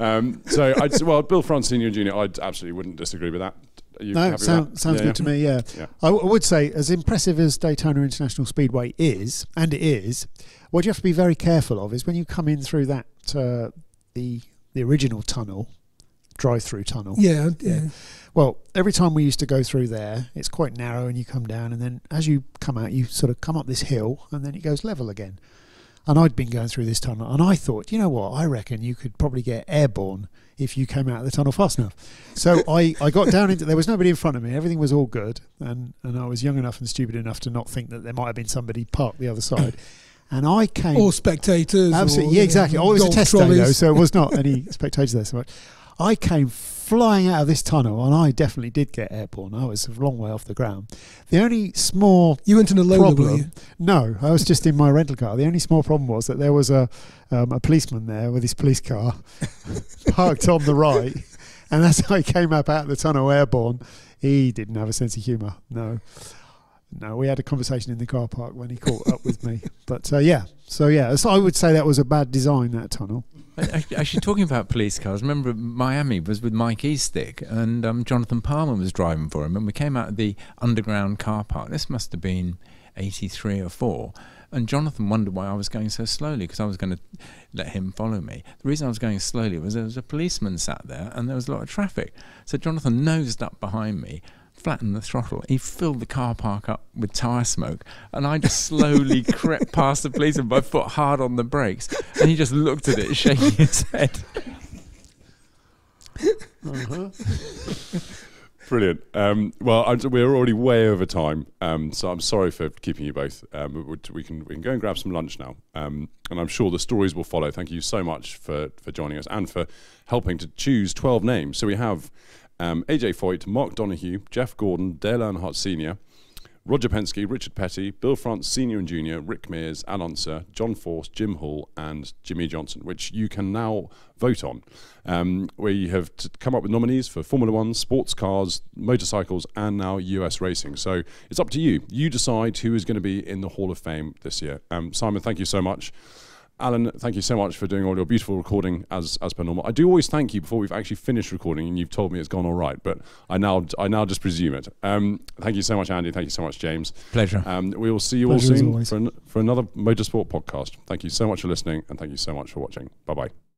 Bill France Senior and Junior, I absolutely wouldn't disagree with that. No, sounds good to me. Yeah. I would say, as impressive as Daytona International Speedway is, and it is, what you have to be very careful of is when you come in through that the original tunnel, drive-through tunnel. Yeah. Well, every time we used to go through there, it's quite narrow, and you come down, and then as you come out, you sort of come up this hill, and then it goes level again. And I'd been going through this tunnel, and I thought, you know what, I reckon you could probably get airborne if you came out of the tunnel fast enough. So I got down into, there was nobody in front of me, everything was all good, and I was young enough and stupid enough to not think that there might have been somebody parked the other side. And I came... Or spectators. Absolutely, yeah, exactly. Oh, it was a test day, though, so it was not any spectators there so much. I came flying out of this tunnel, and I definitely did get airborne. I was a long way off the ground. The only small You went in a Lola, were you? No, I was just in my rental car. The only small problem was that there was a policeman there with his police car parked on the right, and as I came up out of the tunnel airborne, he didn't have a sense of humour. No, we had a conversation in the car park when he caught up with me. But so I would say that was a bad design, that tunnel. Actually, talking about police cars, remember Miami was with Mike Eastick, and Jonathan Palmer was driving for him, and we came out of the underground car park. This must have been 83 or 4, and Jonathan wondered why I was going so slowly, because I was going to let him follow me. The reason I was going slowly was there was a policeman sat there, and there was a lot of traffic. So Jonathan nosed up behind me, flattened the throttle. He filled the car park up with tyre smoke, and I just slowly crept past the policeman, my foot hard on the brakes, and he just looked at it, shaking his head. Brilliant. We're already way over time, so I'm sorry for keeping you both. We can go and grab some lunch now, and I'm sure the stories will follow. Thank you so much for joining us and for helping to choose 12 names. So we have AJ Foyt, Mark Donoghue, Jeff Gordon, Dale Earnhardt Sr., Roger Penske, Richard Petty, Bill France Sr. and Jr., Rick Mears, Al Unser, John Force, Jim Hall, and Jimmy Johnson, which you can now vote on. We have come up with nominees for Formula One, sports cars, motorcycles, and now US racing. So it's up to you. You decide who is going to be in the Hall of Fame this year. Simon, thank you so much. Alan, thank you so much for doing all your beautiful recording as per normal. I do always thank you before we've actually finished recording and you've told me it's gone all right, but I now just presume it. Thank you so much, Andy. Thank you so much, James. Pleasure. We will see you all soon for another Motorsport podcast. Thank you so much for listening, and thank you so much for watching. Bye-bye.